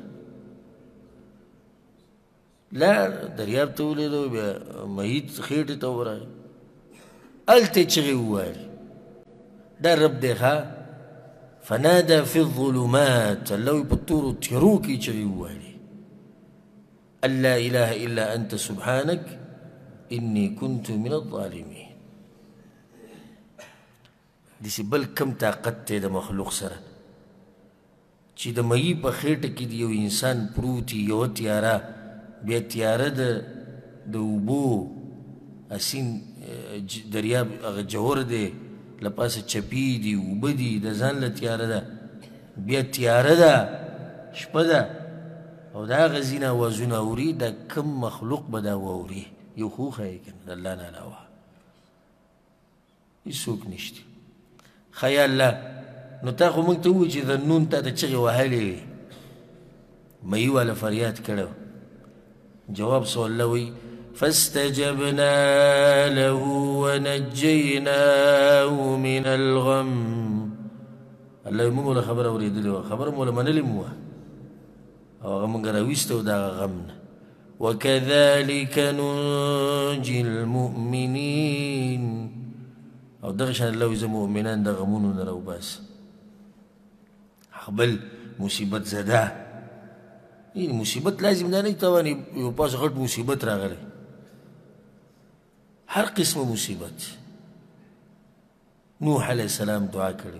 لاړ دریاب ته ولیدو بیا مهي خېټې ته ورغی هلته یې چغې ووهلې دا رب دی ښه فنادى في الظلمات الله وایي په تورو تیرو کې یې چغې ووهلې أن لا إله إلا أنت سبحانك إني كنت من الظالمين داسې بل کم طاقت دی د مخلوق سره چې د مهي په خېټه کې د یو انسان پروت وي یوه تیاره بیا تیاره د د اوبو اسین دریاب هغه جوهر دی له پاسه چپي دي اوبه دي د ځان له تیاره ده بیا تیاره ده شپه ده او د هغه ځینې اوازونه اوري دا کم مخلوق به دا واوري یو خو ښایي که نه د الله نه علاوه هېڅوک نشته ښه الله نو تا خو موږ ته ووایي چې ذنون تا ته چغې وهلې وې مهي والا فریاد کړی جواب سو الله وایي فاستجبنا له ونجيناه من الغم. الله مو مولا خبر اورېدلې وه، خبره مولا منلې مو وه، او هغه موږ راویسته و د هغه غم نه. وكذلك ننجي المؤمنين، او دغه شان الله وایي زه مؤمنان د غمونو نه راوباسم. بل مصیبت زده این مصیبت لازم دا نه تواني یو پاس غټ مصیبت راغلی، هر قسم مصیبت. نوح علیه السلام دعا کړې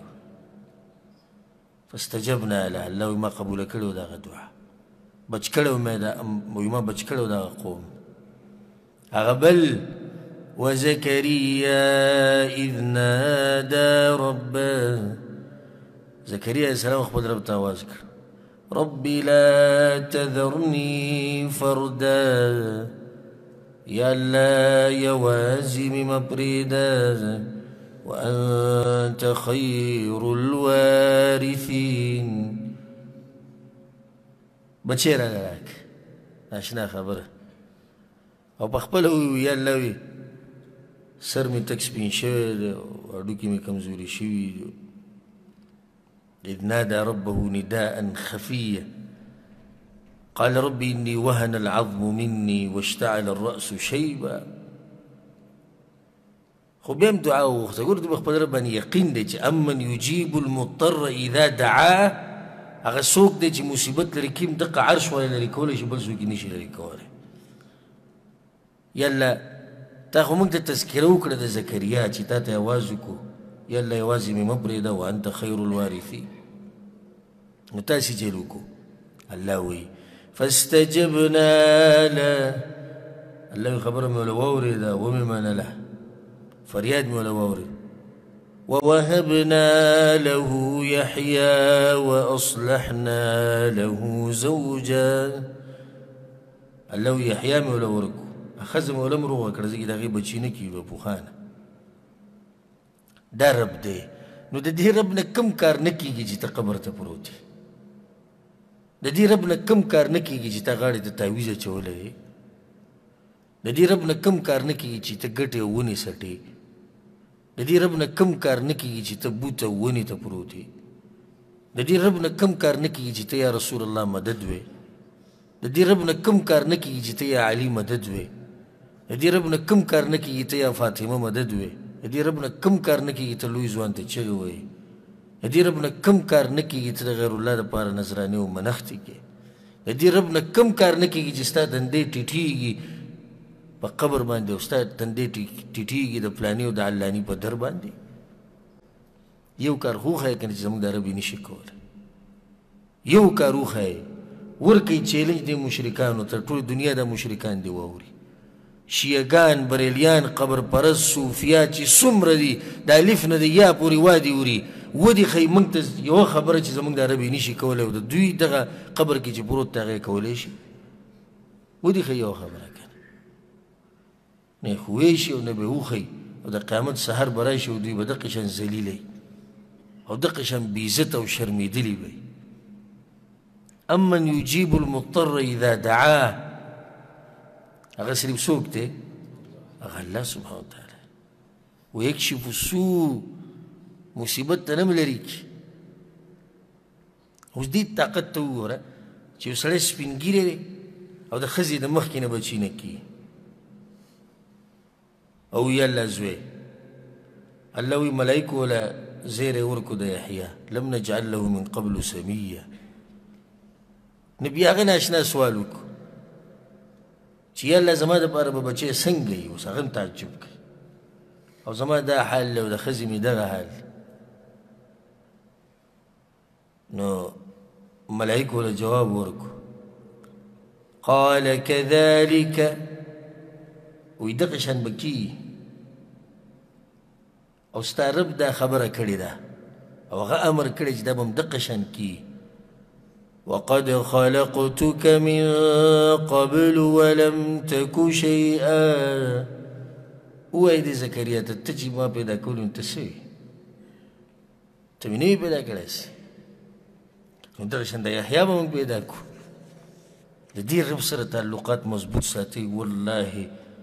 فاستجبنا له، الله وایي ما قبوله کړې و د هغه دعا، بچ کړی و ما بچ کړی و د هغه قوم. هغه بل وزكريا إذ نادى ربه، زكريا عليه السلام خپل رب ته آواز کړ رب لا تذرني فردا، یا الله یوازې مې مه پرېږده، وأنت خير الوارثين. بچی راله راک، اشنا خبره. او په خپله ووایي یا الله وي سر مې تک سپین شوی دی، هډوکي مې کمزوري شوي دي. إذ نادى ربه نداء خفيا قال رب إني وهن العظم مني واشتعل الرأس شيبا. خو بیا هم دعا وغوښته. ګوره د خپل رب باندې یقین دی چې امن یجیب المضطر اذا دعاه، هغه څوک دی چې مصیبت لري کیم دقه عرش ولا لري کولی شي، بل څوک یې نشي لري کولی. یالله تا خو موږ ته تذکره وکړه د زکریا چې تا ته آواز وکړو، یالله یوازې مې مه پرېږده وانت خیر الوارثین. نو تاسې جیل وکړو. الله وایي فاستجبنا له، الله وایي خبره مې ورله واورېده ومې منله، فریاد مې ورله واورېد. ووهبنا له يحيى وأصلحنا له زوجا، الله وایي یحیی مې ورله ورکړو، ښځه مې ورله مروغه کړه ځکه د هغې بچي نه کېږي پوخانه. دا رب دی. نو د دې رب نه کم کار نه کېږي چې ته قبر ته پروت یې، د دې رب نه کم کار نه کېږي چې ته غاړې ته تعویذ اچولی یې، د دې رب نه کم کار نه کېږي چې ته ګټې او ونې سټې، د دې رب نه کم کار نه کېږي چې ته بوت او ونې ته پروت یې، د دې رب نه کم کار نه کېږي چې ته یا رسول الله مدد وې، د دې رب نه کم کار نه کېږي چې ته یا علي مدد وې، د دې رب نه کم کار نه کېږي ته یا فاطمه مدد وې، د دې رب نه کم کار نه کېږي ته لوی ځوان ته چغې وایي، د دې رب نه کم کار نه کېږي ته د غیر الله دپاره نظرانې او منښتې کې، د دې رب نه کم کار نه کېږي چې ستا دندې ټیټېږي په قبر باندې او ستا دندې ټیټېږي د فلاني او د علاني په در باندې. یو کار خو وښایه که نه چې زموږ دا رب یې نشي کولی، یو کار وښایه ورکوي چیلنج دی مشرکانو ته، ټول دنیا دا مشرکان دی واوري، شیعګان بریلیان قبر پرست صوفیا چې څومره دي د الف نه د یا پورې وادي وري ودې ښایي موږ ته یوه خبره چې زموږ دا رب یې نشي کولی او د دوی دغه قبر کې چې پروت دی هغه یې کولی شي، ودې ښایي یوه خبره که نه، نه یې خو ویشي او نه به یې وښایي، او د قیامت سحر به راشي او دوی به دقه شان ذلیلی او دقه شان بېعزته او شرمېدلي به. امن یجیب المضطر اذا دعاه، هغه صرف څوک دی؟ هغه الله سبحانه وتعالی. ویکشف السوء، مصیبت ته نه لري کي. اوس دې طاقت ته وګوره چې یو سړی سپین ږیری دی او د ښځې د مخکې نه بچي نه کېږي او یا الله زوی، الله وایي ملایکو وله زیری ورکو د یحیی لم نجعل له من قبل سمیه. نبي هغه نه اشنا سوال وکړو چې یا الله زما دپاره به بچی څنګه وي، اوس هغه هم تعجب کوي، او زما دا حال دی او د ښځې مې دغه حال. نو ملایکو له جواب ورکړو قال كذلك، وایي دغه شان به کېږي او ستا رب دا خبره کړې ده او هغه امر کړی چې دا به هم دغه شان کېږي. وقد خلقتك من قبل ولم تك شيئا، وایي د زکریا ته ته چې ما پیدا کولو نو ته څه وي، ته مې نه وي پیدا کړی هسې، نو دغه شان د یحیی به موږ پیدا کړو. د دې رب سره تعلقات مضبوط ساتئ، والله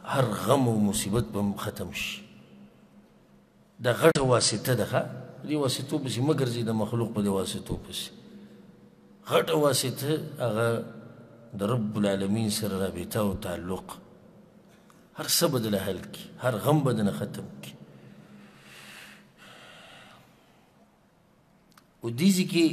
هر غم او مصیبت به ختم شي. دا غټه واسطه ده ښه، دې واسطو پسې مه ګرځئ، د مخلوق په دې واسطو پسې. غټه واسطه هغه د رب العالمین سره رابطه او تعلق، هر څه به دله حل کړي، هر غم به دنه ختم کړي. او دې ځای کې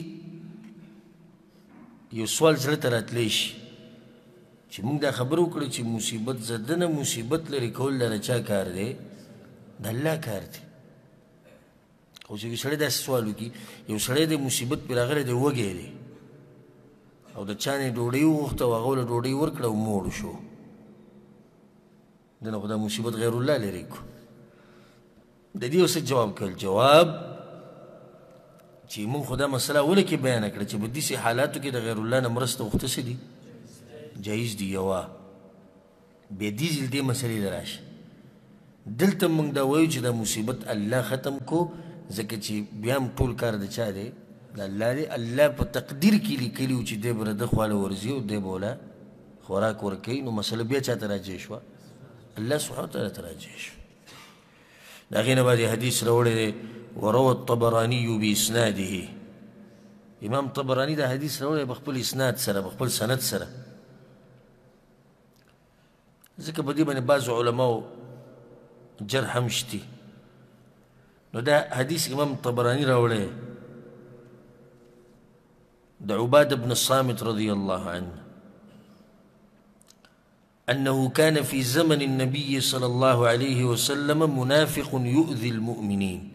یو سوال زړه ته راتلی شي چې موږ دا خبره وکړو چې مصیبت زده نه مصیبت لرې کول د چا کار دی؟ د الله کار دی. خو چې یو سړی داسې سوال وکړي، یو سړی دی مصیبت پرې راغلی دی، وږی دی او د چا نه ډوډۍ وغوښته او هغه له ډوډۍ ورکړه او موړ شو، ده نه خو دا مصیبت غیر الله لرې کړو. د دې اوس جواب کول، جواب چې مونږ خو دا مسله اوله کې بیانه کړه چې په داسې حالاتو کې د غیر الله نه مرسته وغوښته څه دي؟ جایز دي. یوه بیا دې ځل دې مسلې ته راشه، دلته مونږ دا وایو چې دا مصیبت الله ختم کو، ځکه چې بیا هم ټول کار د چا دی؟ د الله دی. الله په تقدیر کې لیکلي و چې دی به د ده خواله ورځي او دی به وله خوراک ورکوي، نو مسله بیا چا ته راجع شوه؟ الله سبحانه وتعالی ته راجع شوه. د هغې نه بعد یې حدیث راوړی دی، وروى الطبراني بإسناده، امام طبراني دا حدیث راوړی په خپل اسناد سره، په خپل سند سره، ځکه په دې باندې بعضو علماو جرح هم شتي. نو دا حدیث امام طبراني راوړی د عبادة بن الصامت رضي الله عنه أنه كان في زمن النبي صلى الله عليه وسلم منافق يؤذي المؤمنين.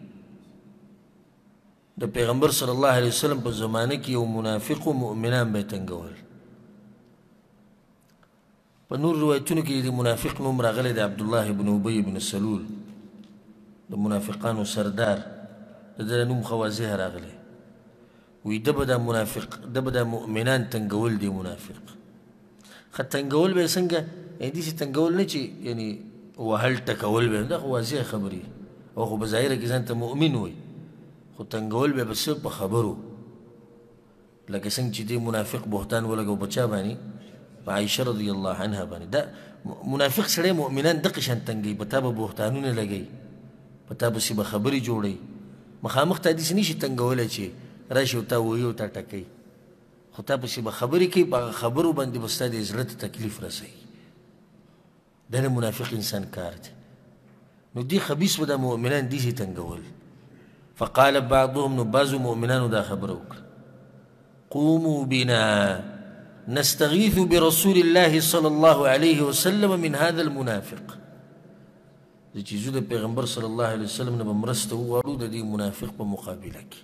د پیغمبر صلی الله علیه وسلم په زمانه کې یو منافق و مؤمنان به یې تنګول. په نور روایتونو کې د منافق نوم راغلی د عبدالله بن ابی بن سلول، د منافقانو سردار، د ده نوم ښه واضح راغلی. وی ده به دا منافق، ده به دا مؤمنان تنګول دی منافق. ښه تنګول به یې څنګه؟ یعنې داسې تنګول نه چې یعنې وهل ټکول به، دا خو واضح خبرې، او خو په ظاهره کې ځان ته مؤمن وایي، خو تنګول به به څه په خبرو، لکه څنګه چې دې منافق بهتان ولګو په چا باندې؟ په عایشه رضی الله عنها باندې. دا منافق سړی مؤمنان دقې شان تنګوي، په تا به بهتانونه لګوي، په تا پسې به خبرې جوړوي. مخامخ ته داسې نه شي تنګولی چې راشي او تا وایي او تا ټکوي، خو تا پسې به خبرې کوي، په هغه خبرو باندې به ستا د زړه ته تکلیف رسوي. دا د منافق انسان کار دی. نو دې خبیث به دا مؤمنان داسې تنګول. فقال بعضهم، نو بعضو مؤمنانو دا خبره وکړه، قوموا بنا نستغيث برسول الله صلى الله عليه وسلم من هذا المنافق. د چې زه د پیغمبر صلی الله علیه وسلم نه به مرسته وغواړو د دې منافق په مقابله کې،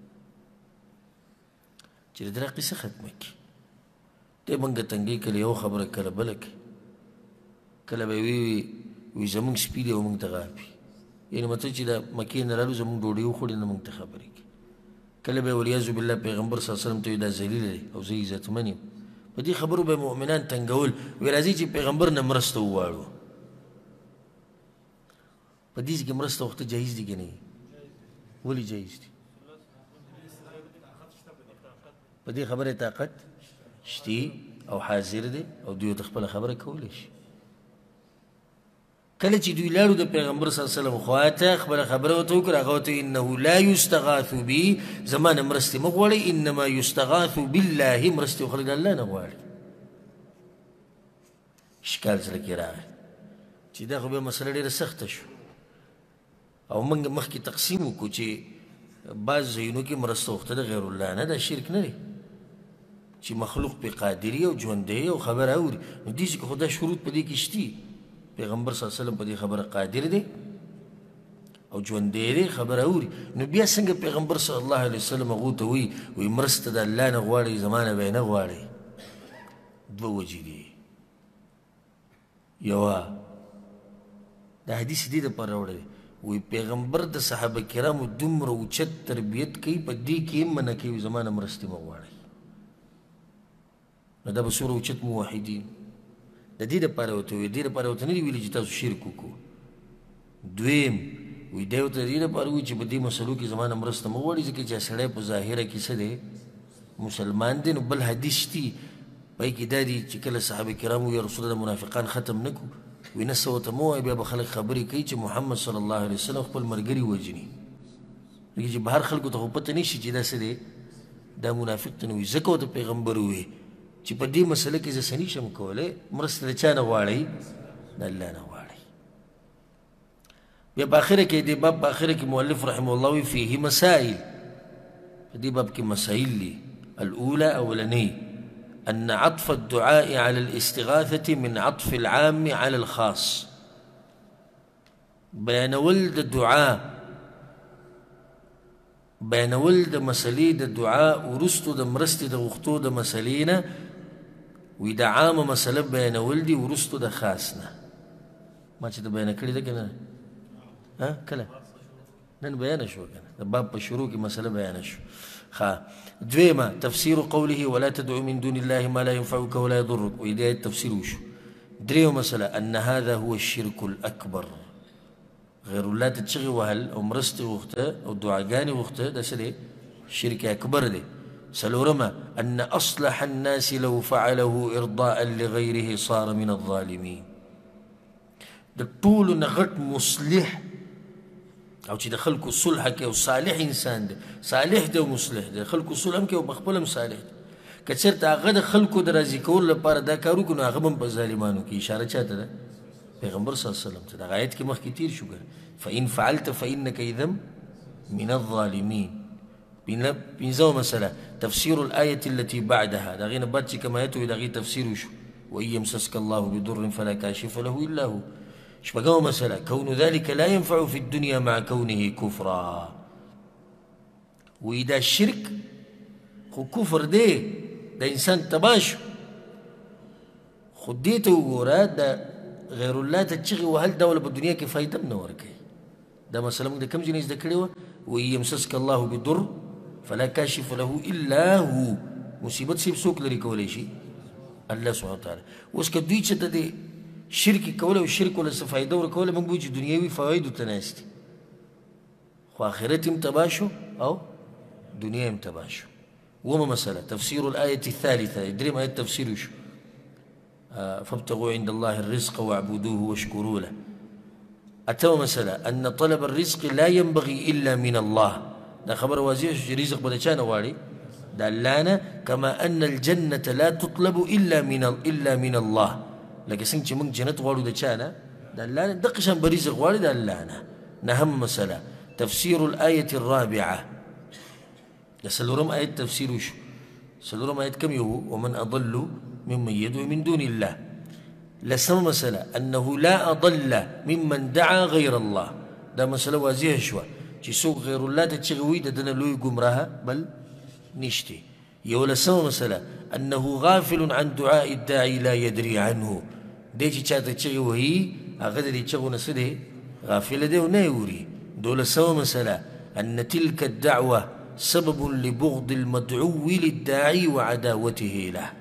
چې د دغه قصه ختمه کړي. دی موږ تنګي کله یو خبره، کله بله کوي، کله به وی وي زموږ سپي دی او موږ ته غاپي، یعنې مطلب چې د مکې نه رالو زموږ ډوډۍ وخوړې نه موږ ته خبرې کوي. کله به ولیعظ بالله پیغمبر صلی الله علیه وسلم ته وي دا ذلیل دی او زه عزتمن یم. په دې خبرو به مؤمنان تنګول، وی راځئ چې پیغمبر نه مرسته وغواړو. په دې کې مرسته وخته جایز دي که نه؟ ولې جایز دي؟ په دې خبره طاقت شتي او حاضر دی او دوی ته خپله خبره کولی شي. کله چې دوی لاړو د پیغمبر صلی الله علیه وسلم خواته خپله خبره ورته وکړه، هغه ورته انه لا یستغاث بي، زما نه مرستې مه غواړئ، انما یستغاث بالله، مرستې خو د الله نه غواړي. اشکال زړه کې راغی چې دا خو بیا مسله ډېره سخته شو، او موږ مخکې تقسیم وکړو چې بعض ځایونو کې مرسته غوښته د غیر الله نه، دا شرک نه دی چې مخلوق پې قادري او ژوندی او خبره اوري. نو داسې که خو دا شروط په دې کې شتي، پیغمبر صلی الله علیه وسلم په دې خبره قادر دی او ژوندی دی، خبره اوري، نو بیا څنګه پیغمبر صلی الله علیه وسلم هغو ته وایي وایي مرسته د الله نه غواړئ، زما نه به یې نه غواړئ؟ دوه وجې دي. یوه دا حدیث دې دپاره راوړی دی، وایي پیغمبر د صحابه کرامو دومره اوچت تربیت کوي، په دې کې هم منع کوي زما نه مرستې مه غواړئ. نو دا به څومره اوچت موحدین د دې دپاره ورته وایي، دې دپاره ورته نه دي ویلي چې تاسو شرک وکړو. دویم وایي دی ورته د دې دپاره وایي چې په دې مسلو کې زما نه مرسته مه غواړئ، ځکه چې سړی په ظاهره کې څه دی؟ مسلمان دی. نو بل حدیث شتي پای کې دا دي چې کله صحابه کرامو یا رسول الله منافقان ختم نه کړو، وی نه څه ورته مه وایه بیا به خلک خبرې کوي چې محمد صلی الله علیه وسلم خپل ملګري وژني لکه چې بهر خلکو ته خو پته نه شي چې دا څه دی دا منافق ته نه وي ځکه ورته پیغمبر وویې چې په دې مسله کې زه څه نشم کولی مرسته د چا نه غواړئ د الله نه غواړئ بیا په آخره کې دې باب په آخره کې مؤلف رحمه الله وي فيه مسائل په دې باب کې مسائل دي الأولى أولني أن عطف الدعاء على الاستغاثة من عطف العام على الخاص بيان ولد الدعاء بيان ولد مسلي الدعاء ورستو د مرستي د غختو د مسلينا وإذا عام مسألة بيان ولدي ورستو د خاصنا ما چې د بيان کړی ده کنه ها کله نن بیان شو کنه باب په شروع کې مسألة بیان شو خا دویما تفسير قوله ولا تدعو من دون الله ما لا ينفعك ولا يضرك وإذا التفسير وشو دريو مسألة أن هذا هو الشرك الأكبر غير الله تتشغي وهل أو مرستي وقته أو دعاقاني وقته ده سلي شرك أكبر دي سلورما أن أصلح الناس لو فعله إرضاء لغيره صار من الظالمين ده طول نغط مصلح او چې د خلکو صلح کې او صالح انسان دی صالح دی او مصلح دی خلکو صلح هم کې او بخپل هم صالح دی که چېرته هغه د خلکو د راضي کولو لپاره دا کار وکړو نو هغه هم په ظالمانو کې اشاره چاته ده پیغمبر صلی الله علیه وسلم ته دغه آیت کې مخکې تیر شو فإن فعلت فإنك إذا من الظالمين پنځمه مسله تفسير الآية التي بعدها دا غي نه بعد چې کوم آیت وي د هغې تفسیر وشو وإن يمسسك الله بضر فلا كاشف له إلا هو شبقوا مسألة كون ذلك لا ينفع في الدنيا مع كونه كفرا وإذا الشرك خو كفر دي دا إنسان تباشو خود ديته وغورا دا غير الله تتشغي وهل دولة بالدنيا كي فايدة منور كي دا مسألة دا كم جنيز دا كريوة وإن يمسسك الله بضر فلا كاشف له إلا هو مصيبت سيب سوك لريك ولا شيء الله سبحانه وتعالى واسكا دويتش دا دي شرک کوله او شرک ولا څه فایده ورکوله موږ به چې دنیوي فوایدو ته ناست دي خو آخرت هم تباه شو او دنیا هم تباه شو اوومه مسله تفسير الآية الثالثة درېیم آیت تفسیر وشو فابتغوا عند الله الرزق واعبدوه واشكروا له اتمه مسله ان طلب الرزق لا ينبغي الا من الله دا خبر واضح شو چې رزق به د چا نه غواړي د الله نه كما ان الجنة لا تطلب الا من الا من الله لکه څنګه چې موږ جنت غواړو د چا نه د الله نه دقه شان به رزق غواړي د الله نه نهم مسله تفسير الآية الرابعة د څلورم آیت تفسیر وشو څلورم آیت کوم یو ومن أضل ممن يدعو من دون الله لسم مسألة أنه لا أضل ممن دعا غير الله دا مسألة واضحه شوه چې څوک غیر الله ته چغې وایي د ده نه لوی ګمراهه بل نشته یو لسمه مسألة أنه غافل عن دعاء الداعي لا يدري عنه دی چې چاته چغې وهي هغه د دې چغو نه څه دی غافله دی او نه یې اوري دولسمه مسألة أن تلك الدعوة سبب لبغض المدعو للداعي وعداوته له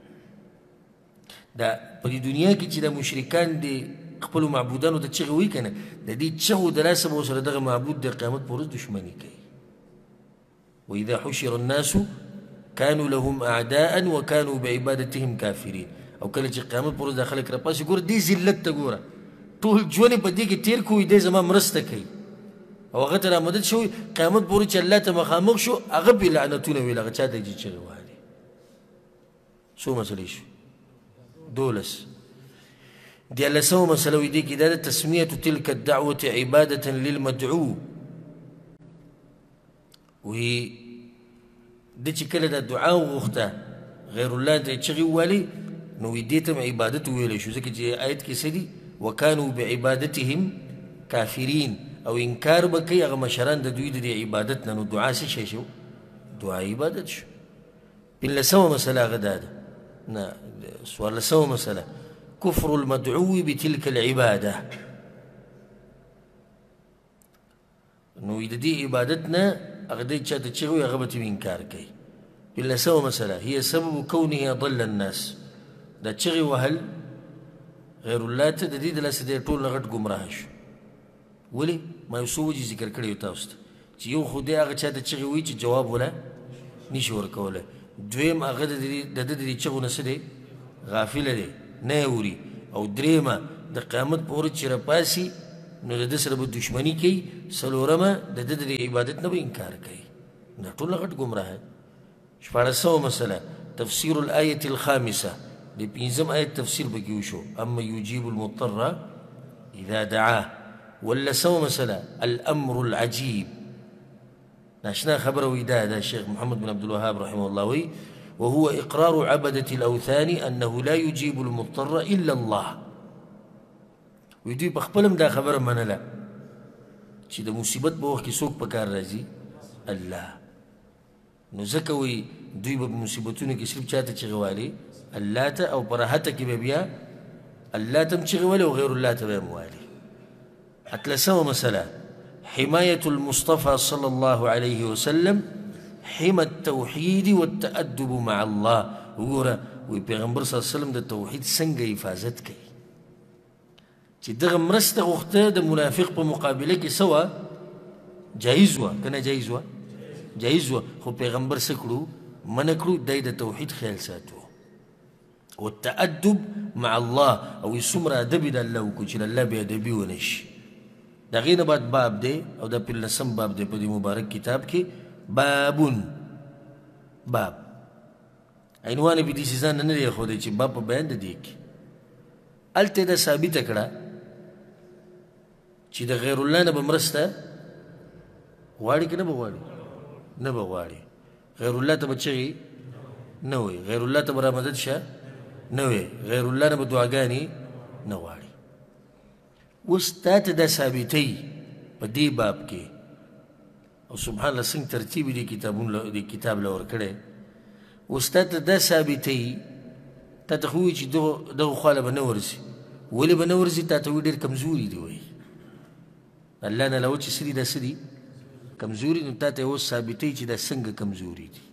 دا په دې دنیا کې چې د مشرکان دي خپلو معبودانو ته چغې وایي که نه د دې چغو د لاسه به ورسره دغه معبود د قیامت په ورځ دښمني کوي وإذا حشر الناس كانوا لهم أعداء وكانوا بعبادتهم كافرين او کله چې قیامت پر ورځ د خلک راپاسي ګوره دې ذلت ته ګوره ټول ژوند یې په دې کې تېر کړو دی زما مرسته کوي او هغه ته رامدد شوی قیامت په ورځ چې الله ته مخامخ شو هغه پرې لعنتونه ویل هغه چا ته چې چغې وهلې څو مسلې شو دولس دیارلسمه مسله وي دې کې دا ده تسمیة تلك الدعوة عبادة للمدعو وی د چې کله د دعا وغوښته غیر الله ته چغې ووالي نو وی دې ته م عبادت وویلی شو ځکه چې آیت کې څه دي وکانو بعبادتهم کافرین او انکار به کوي هغه مشران د دوی د دې عبادت نه نو دعا څه شی شو دعا عبادت شو پنځلسمه مسله هغه دا ده نه څوارلسمه مسله كفر المدعو بتلك العبادة نو د دې عبادت نه هغه دی چاته چغې وایي هغه به ترې انکار کوي پنځلسمه مسله هي سبب كونه ضل الناس دا چغې وهل غیر الله ته د دې د لاسه دی ټول نه غټ ګمراه شو ولې ما یو څو وجې ذکر کړی یو تاسو ته چې یو خو دی هغه چاته چغې وایي چې جواب ولا نشي ورکولی دویم هغه د ده د دې چغو نه څه دی غافله دی نه یې اوري او درېیمه د قیامت په ورځ چې راپاسي نو د ده سره به دشمني کوي څلورمه د ده د عبادت نه به انکار کوي دا ټوله غټ ګمراه شپاړسمه مسله تفسیر الآیة الخامسه د پنځم آیت تفسیر پکې وشو اما یجیب المضطر اذا دعاه ولسمه مسله الامر العجیب ناشنا خبره وی دا دا الشيخ محمد بن عبد الوهاب رحمه الله وی وهو إقرار عبدة الأوثان أنه لا يجيب المضطر إلا الله ويدوي بخبلم دا خبر منلا چې د مصیبت په وخت کې څوک په کار راځي الله نو ځکه وی دوی به مصیبتونو کې صرف چاته چغې والي الله ته او په راحته کې به بیا الله ته هم چغې والي او غیر الله ته به هم والي اتلسمه مسله حماية المصطفى صلى الله عليه وسلم حمى التوحيد والتأدب مع الله وګوره وی پیغمبر صلی الله علیه وسلم د توحید څنګه حفاظت کوي چې دغه مرسته غوښته د منافق په مقابله کې سوه جایز وه که نه جایز وه جایز وه خو پیغمبر څه کړو منع کړو دی د توحید خیال ساتو والتأدب مع الله او یې څومره ادب یې د الله وکړو چې د الله بې ادبي ونه شي د هغې نه بعد باب دی او دا پنځلسم باب دی په دې مبارک کتاب کې بابون باب عنوان به دې ځان نه دی ایښودی چې باب په بیان د دې کې هلته یې دا ثابته کړه چې د غیر الله نه به مرسته غواړي که نه به غواړي نه به غواړي غیر الله ته به چغې نه وایي غیر الله ته به رامدد شه نه وایي غیر الله نه به دعاګانې نه غواړي اوس تا ته دا ثابتوي په دې باب کې او سبحان الله څنګه ترتیب دې کتابونه دې کتاب له ورکړی اوس تا ته دا ثابتوي تا ته خو وایي چې دغه خوا له به نه ورځي ولې به نه ورځي تا ته وایي ډېر کمزوري دي وایي الله نه له چې څه دي دا څه دي کمزوري نو تا ته یې اوس ثابتوي چې دا څنګه کمزوري دي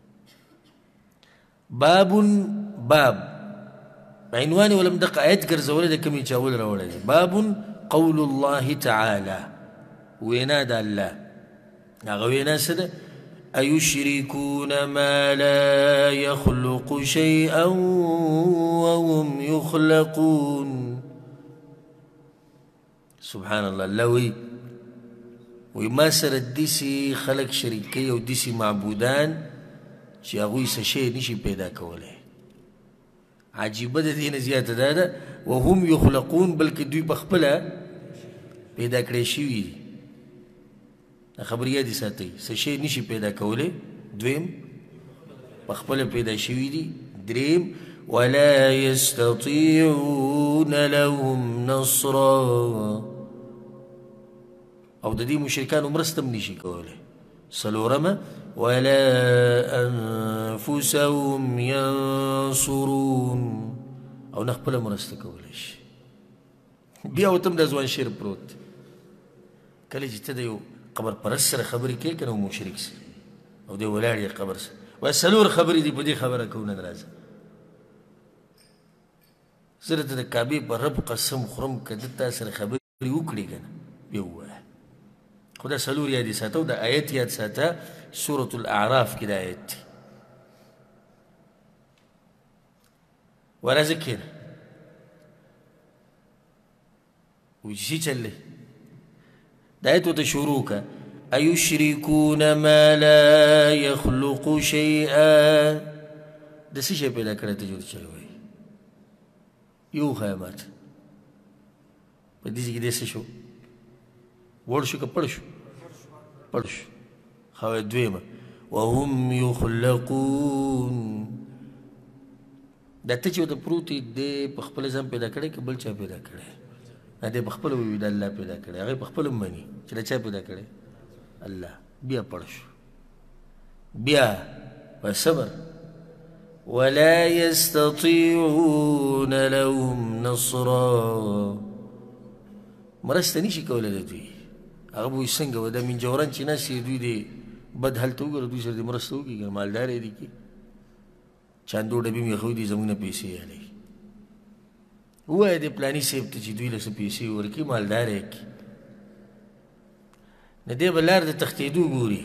باب باب عنوان ولم دقه آیت ګرځولی د کومې چا ول راوړی دی باب قول الله تعالی وینا د الله هغه وینا څه ده أيشركون ما لا يخلق شيئا وهم يخلقون سبحان الله لوي وما سره دسي خلق شریکي او دسي معبودان چې هغوی څه شی نشي پیدا کولی عجیبه د دې نه زیاته دا ده وهم یخلقون بلکې دوی په خپله پیدا کړی شوي دي دا خبر یادې ساتئ څه شی نشي پیدا کولی دویم په خپله پیدا شوي دي دریم ولا يستطيعون لهم نصرا او د دې مشرکانو مرسته هم نشي کولی څلورمه ولا أنفسهم ينصرون او نه خپله مرسته کولی شي بیا ورته هم دا ځوان شعر پروت کله چې ته د یو قبر پرست سره خبرې کوې که نه مشرک سره او دی ولاړ یې قبر سره وایي څلور خبرې دي په دې خبره کوو نن راځه زه درته د کعبې په رب قسم خورم که ده تا سره خبرې وکړې که نه بیا ووایه خو دا څلور یادې ساته او د آیت یاد ساته سورة الاعراف کې دا آیت دی ورځه کښېنه وایي چې څه چل دی دا آیت ورته شروع که أيشركون ما لا يخلق شيئا د څه شی پیدا کړی ته جوړ شوی وایي یو وښایه ماته په دې کې دی څه شو وړ شو که پړ شو پړ شو ښه دویمه وهم یخلقون دا ته چې ورته پروت دی په خپله ځان پیدا کړی که بل چا پیدا کړی دی په خپله ووي د الله پیدا کړی هغې په خپله هم مني چې د چا پیدا کړی الله بیا پړ شو بیا په صبر ولا يستطيعون لهم نصرا مرسته نشي کولی د دوی هغه به وایي څنګه وه دا منجوران چې ناست یې دوی دی بد هلته وګوره دوی سره دې مرسته وکړي که مالدار یې دي کې چاندو ډبې مې ایښوي دي زموږ نه پیسې یالی ووایه دې پلاني صاحب ته چې دوی له څه پیسې ورکړي مالدار یې کړي نه دی به لار د تښتېدو ګوري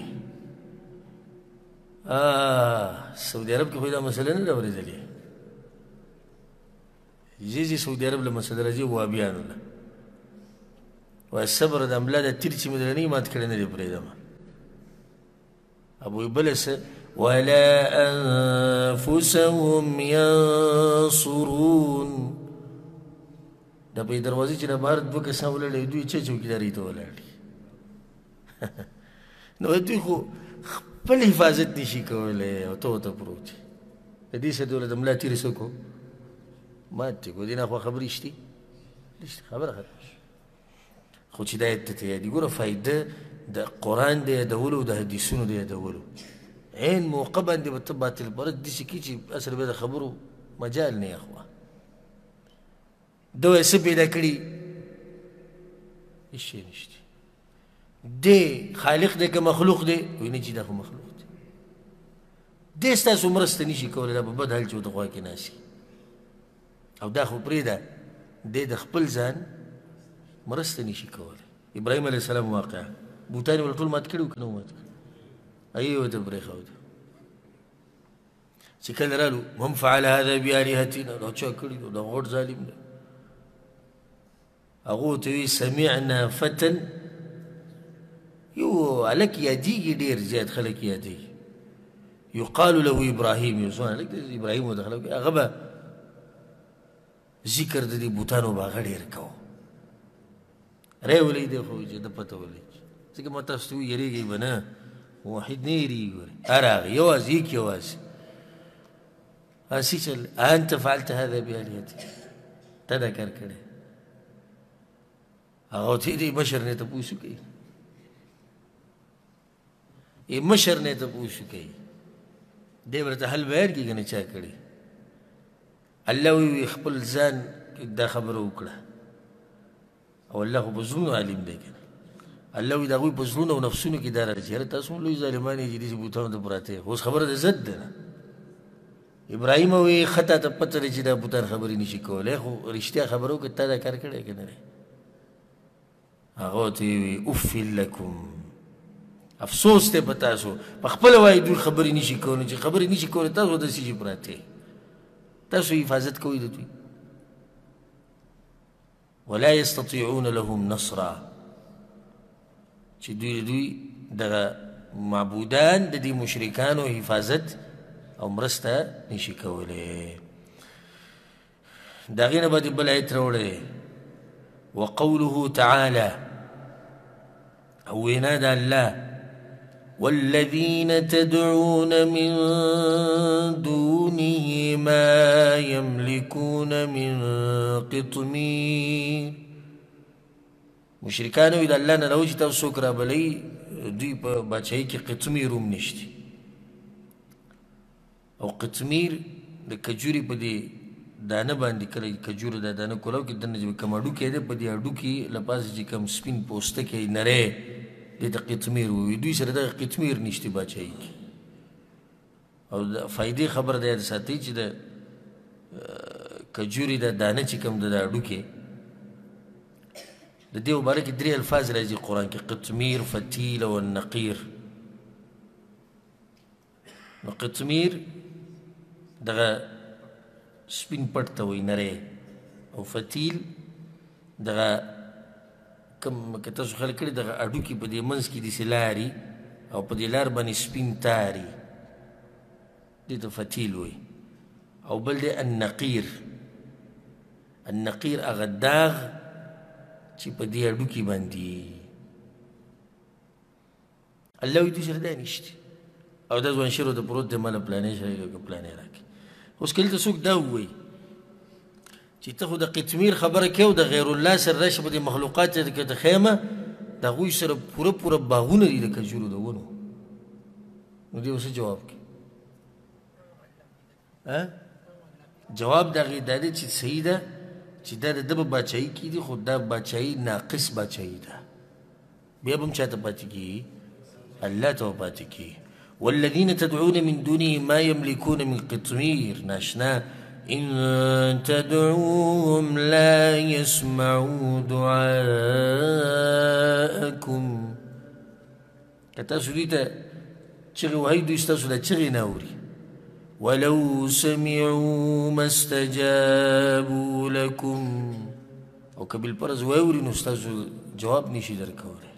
سعودي عرب کې خو دا مسله نه ده اورېدلې ځي ځي سعودي عرب له مسله راځي وهابیانو له وایي صبر د املا د تیر چې مې درنه مات کړی نه دی پرېږدم ابو بله څه ولا انفسهم ينصرون دا په دروازې چې د بهر دوه کسان ولاړ دوی چې چوکیداري ته ولاړ نو دوی خو خپل حفاظت نشي کولی او ته ورته پروت د دې سره دوله د ملا تېرې څه کو مات یې کو دې نه خو خبرې شتي خبره ختمه شوه خو چې دا آیت ته یادي ګوره فایده د قرآن د یادولو او د حدیثونو د یادولو عین موقع باندې به ته باطل پرست داسې کړي چې اصل به د خبرو مجال نه اخوا ده وایي څه پیدا کړي هېڅ شی نشته دی خالق دی که مخلوق دی وایي نه چې دا خو مخلوق دی دی ستاسو مرسته نشي کولی دا په بد حال چې ورته خوا کې ناست او دا خو پرېږده دی د خپل ځان مرسته نشي کولی ابراهیم علیه السلام واقعه بوتان یې ول ټول مات کړي وو که نه مات کړي هغې ورته پرېښوده چې کله رالو من فعل هذا بآلهتنا دا چا کړي دو دا غوټ ظالم دی هغو ورته وایي سمعنا فتن یو هلک یادېږي ډېر زیات خلک یادېږي یقال له ابراهیم یو ځوان هلک دی ابراهیم ورته خلک هغه به ذکر د دې بوتانو به هغه ډېر کوو ری ولی دی خو چې ده پته ولې ځکه ما تاسو ته وایي یېرېږئ به نه موحد نه یېرېږي ګورې هر هغه یوازې یک یوازې هسې چل انت فعلت هذا بآلهتک تا دا کار کړی هغه ورته دی مشر نه تپوس کوي ای مشر نه تپوس کوي دی ورته حل بیان کړي که نه چا کړي الله وی خپل ځان دا خبره وکړه او الله خو په زړونو عالم دی که نه الله وی د هغوی په زړونو او نفسونو کې دا راځي یاره تاسو هم لوی ظالمان یې چې داسې بوتانو ته پراته یې اوس خبره د ضد ده نه ابراهیم وی ښه تا ته پته دی چې دا بوتان خبرې نشي کولی خو رښتیا خبره وکړه تا دا کار کړی که نه دی هغه ورته وی افل لکم افسوس دی په تاسو په خپله وایي دوی خبرې نشي کولی چې خبرې نشي کولی تاسو داسې چې پراته تاسو حفاظت کوئ د دوی ولا يستطيعون لهم نصرا چې دوی دوی دغه معبودان د دې مشرکانو حفاظت او مرسته نشي کولی د هغې نه به دې بل آیت راوړی وقوله تعالى او وینا د الله والذين تدعون من دونه ما يملكون من قطمير مشرکان وی د الله نه راوځي تاسو څوک رابلئ دوی په باچایي کې قطمیر هم نشته او قطمیر د کجوري په دې دانه باندې کله کجورو دا دانه کولاو کې دنه چې کوم هډوکی دی په دې هډوکي له پاسه چې کوم سپین پوستکی نری دې ته قطمیر ووایي دوی سره دغه قطمیر نشته باچایي کې او د فایدې خبره دا یاد ساتئ چې د کجوري دا دانه چې کوم د هډوکی د دې مبارک درې الفاظ راځي قرآن کې قطمیر فتیل او النقیر نو قطمیر دغه سپین پټ ته وایي نری او فتیل دغه کوم که تاسو خیال کړي دغه هډوکي په دې منځ کې داسې لاري او په دې لار باندې سپین تاري دې ته فتیل وایي او بل دی النقیر النقیر هغه داغ چې په دې هډوکي باندې الله وایي دوی سره دا نشته او دا ځوان شعر ورته پروت دی ماله پلانې شی پلانې راکړي اوس که دلته څوک دا ووایي چې ته خو د قطمیر خبره کوې او د غیر الله سره راشه په دې مخلوقات کې ته خیمه د هغوی سره پوره پوره باغونه دي د کجورو د ونو نو دې اوس جواب کوي جواب د هغې دا دی چې صحیح ده چې دا د ده په باچایي کې دي خو دا باچایي ناقص باچایي ده بیا به هم چا ته پاتې کېږي الله ته به پاتې کېږي والذين تدعون من دونه ما يملكون من قطمير ناشنا إن تدعوهم لا يسمعوا دعاءكم کتاسو دوی ته چغې وهئ دوی ستاسو دا چغې نه اوري ولو سمعوا ما استجابوا لكم او که بالفرض واوري نو ستاسو جواب نشي درکولی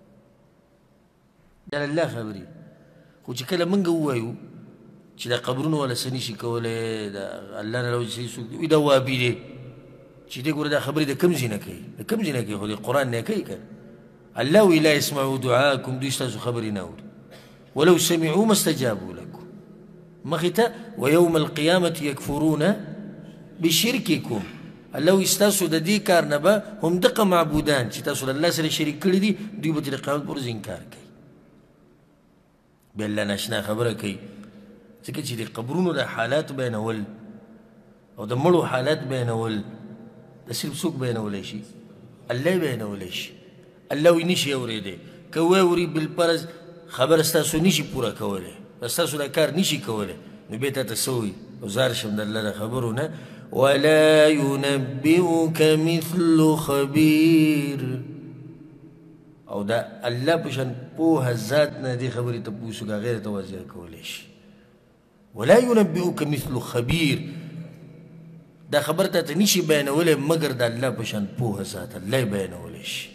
دا الله خبري خو چې کله موږ ووایو چې دا قبرونه ولا څه نشي کولی دا الله نه لو چې څوک وي دا وابي دی چې دی ګوره دا خبرې د کوم ځای نه کوي د کوم ځای نه کوي خو د قرآن نه کوي که الله وی لا يسمعوا دعاءكم دوی ستاسو خبرې نه اوري ولو سمعوا ما استجابوا لكم مخې ته ويوم القيامة يكفرون بشرككم الله وی ستاسو د دې کار نه به هم دغه معبودان چې تاسو د الله سره شریک کړي دي دوی به د قیامت پر ورځ انکار کوي بیا الله ناشنا خبره کوي ځکه چې د قبرونو د حالات بیانول او د مړو حالات بیانول دا صرف څوک بیانولی شي الله بیانولی شي الله وی نشي اورېدی که واوري بالفرض خبره ستاسو نشي پوره کولی ستاسو دا کار نشي کولی نو بیا تاته څه وایي وزار شم د الله د خبرو نه ولا ينبئك مثل خبير او دا الله په شان پوهه ذات نه دې خبرې ته پوښتنه کوي غیر ته واضح کولی شي ولا ينبئك مثل خبير دا خبر ته نشي بیانولی مګر د الله په شان پوهه ذات الله بیانولی شي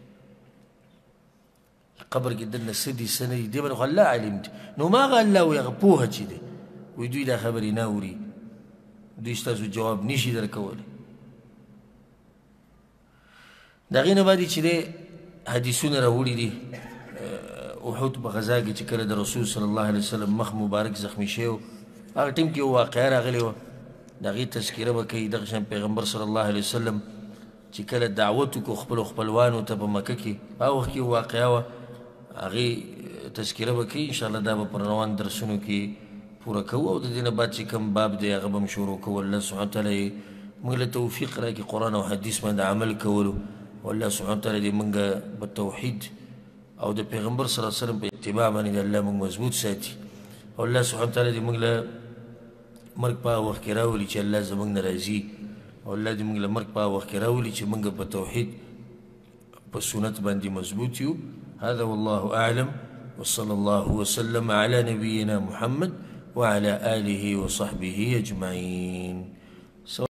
قبر کې دنه څه دي څه نه دي دې باندې خو الله عالم دی نو هماغه الله وایي هغه پوهه چې دی وایي دوی دا خبرې نه اوري دوی ستاسو جواب نشي درکولی د هغې نه بعد چې دی حدیثونه راوړي دي احد په غزا کې چې کله د رسول صلی الله علیه وسلم مخ مبارک زخمی شوی و هغه ټیم کې یو واقعه راغلې وه د هغې تذکره به کوي دغه شان پیغمبر صلی الله علیه وسلم چې کله دعوت وکړو خپلو خپلوانو ته په مکه کې په هغه وخت کې واقعه وه هغې تذکره به کوي انشاءالله دا به پر روان درسونو کې پوره کوو او د دې نه بعد چې کوم باب دی هغه به هم شروع کوو الله سبحانه وتعالی یې موږ له توفیق راکړي قرآن او حدیث باندې عمل کولو والله سبحانه وتعالی دې موږ په توحید او د پیغمبر صلی الله علیه وسلم په اتباع باندې الله موږ مضبوط ساتي او الله سبحانه وتعالی دې موږ له مرګ په هغه وخت کې راولي چې الله زموږ نه راضي او الله دې موږ له مرګ په هغه وخت کې راولي چې موږ په توحید په سنت باندې مضبوط یو هذا والله أعلم وصلى الله وسلم على نبينا محمد وعلى آله وصحبه أجمعين.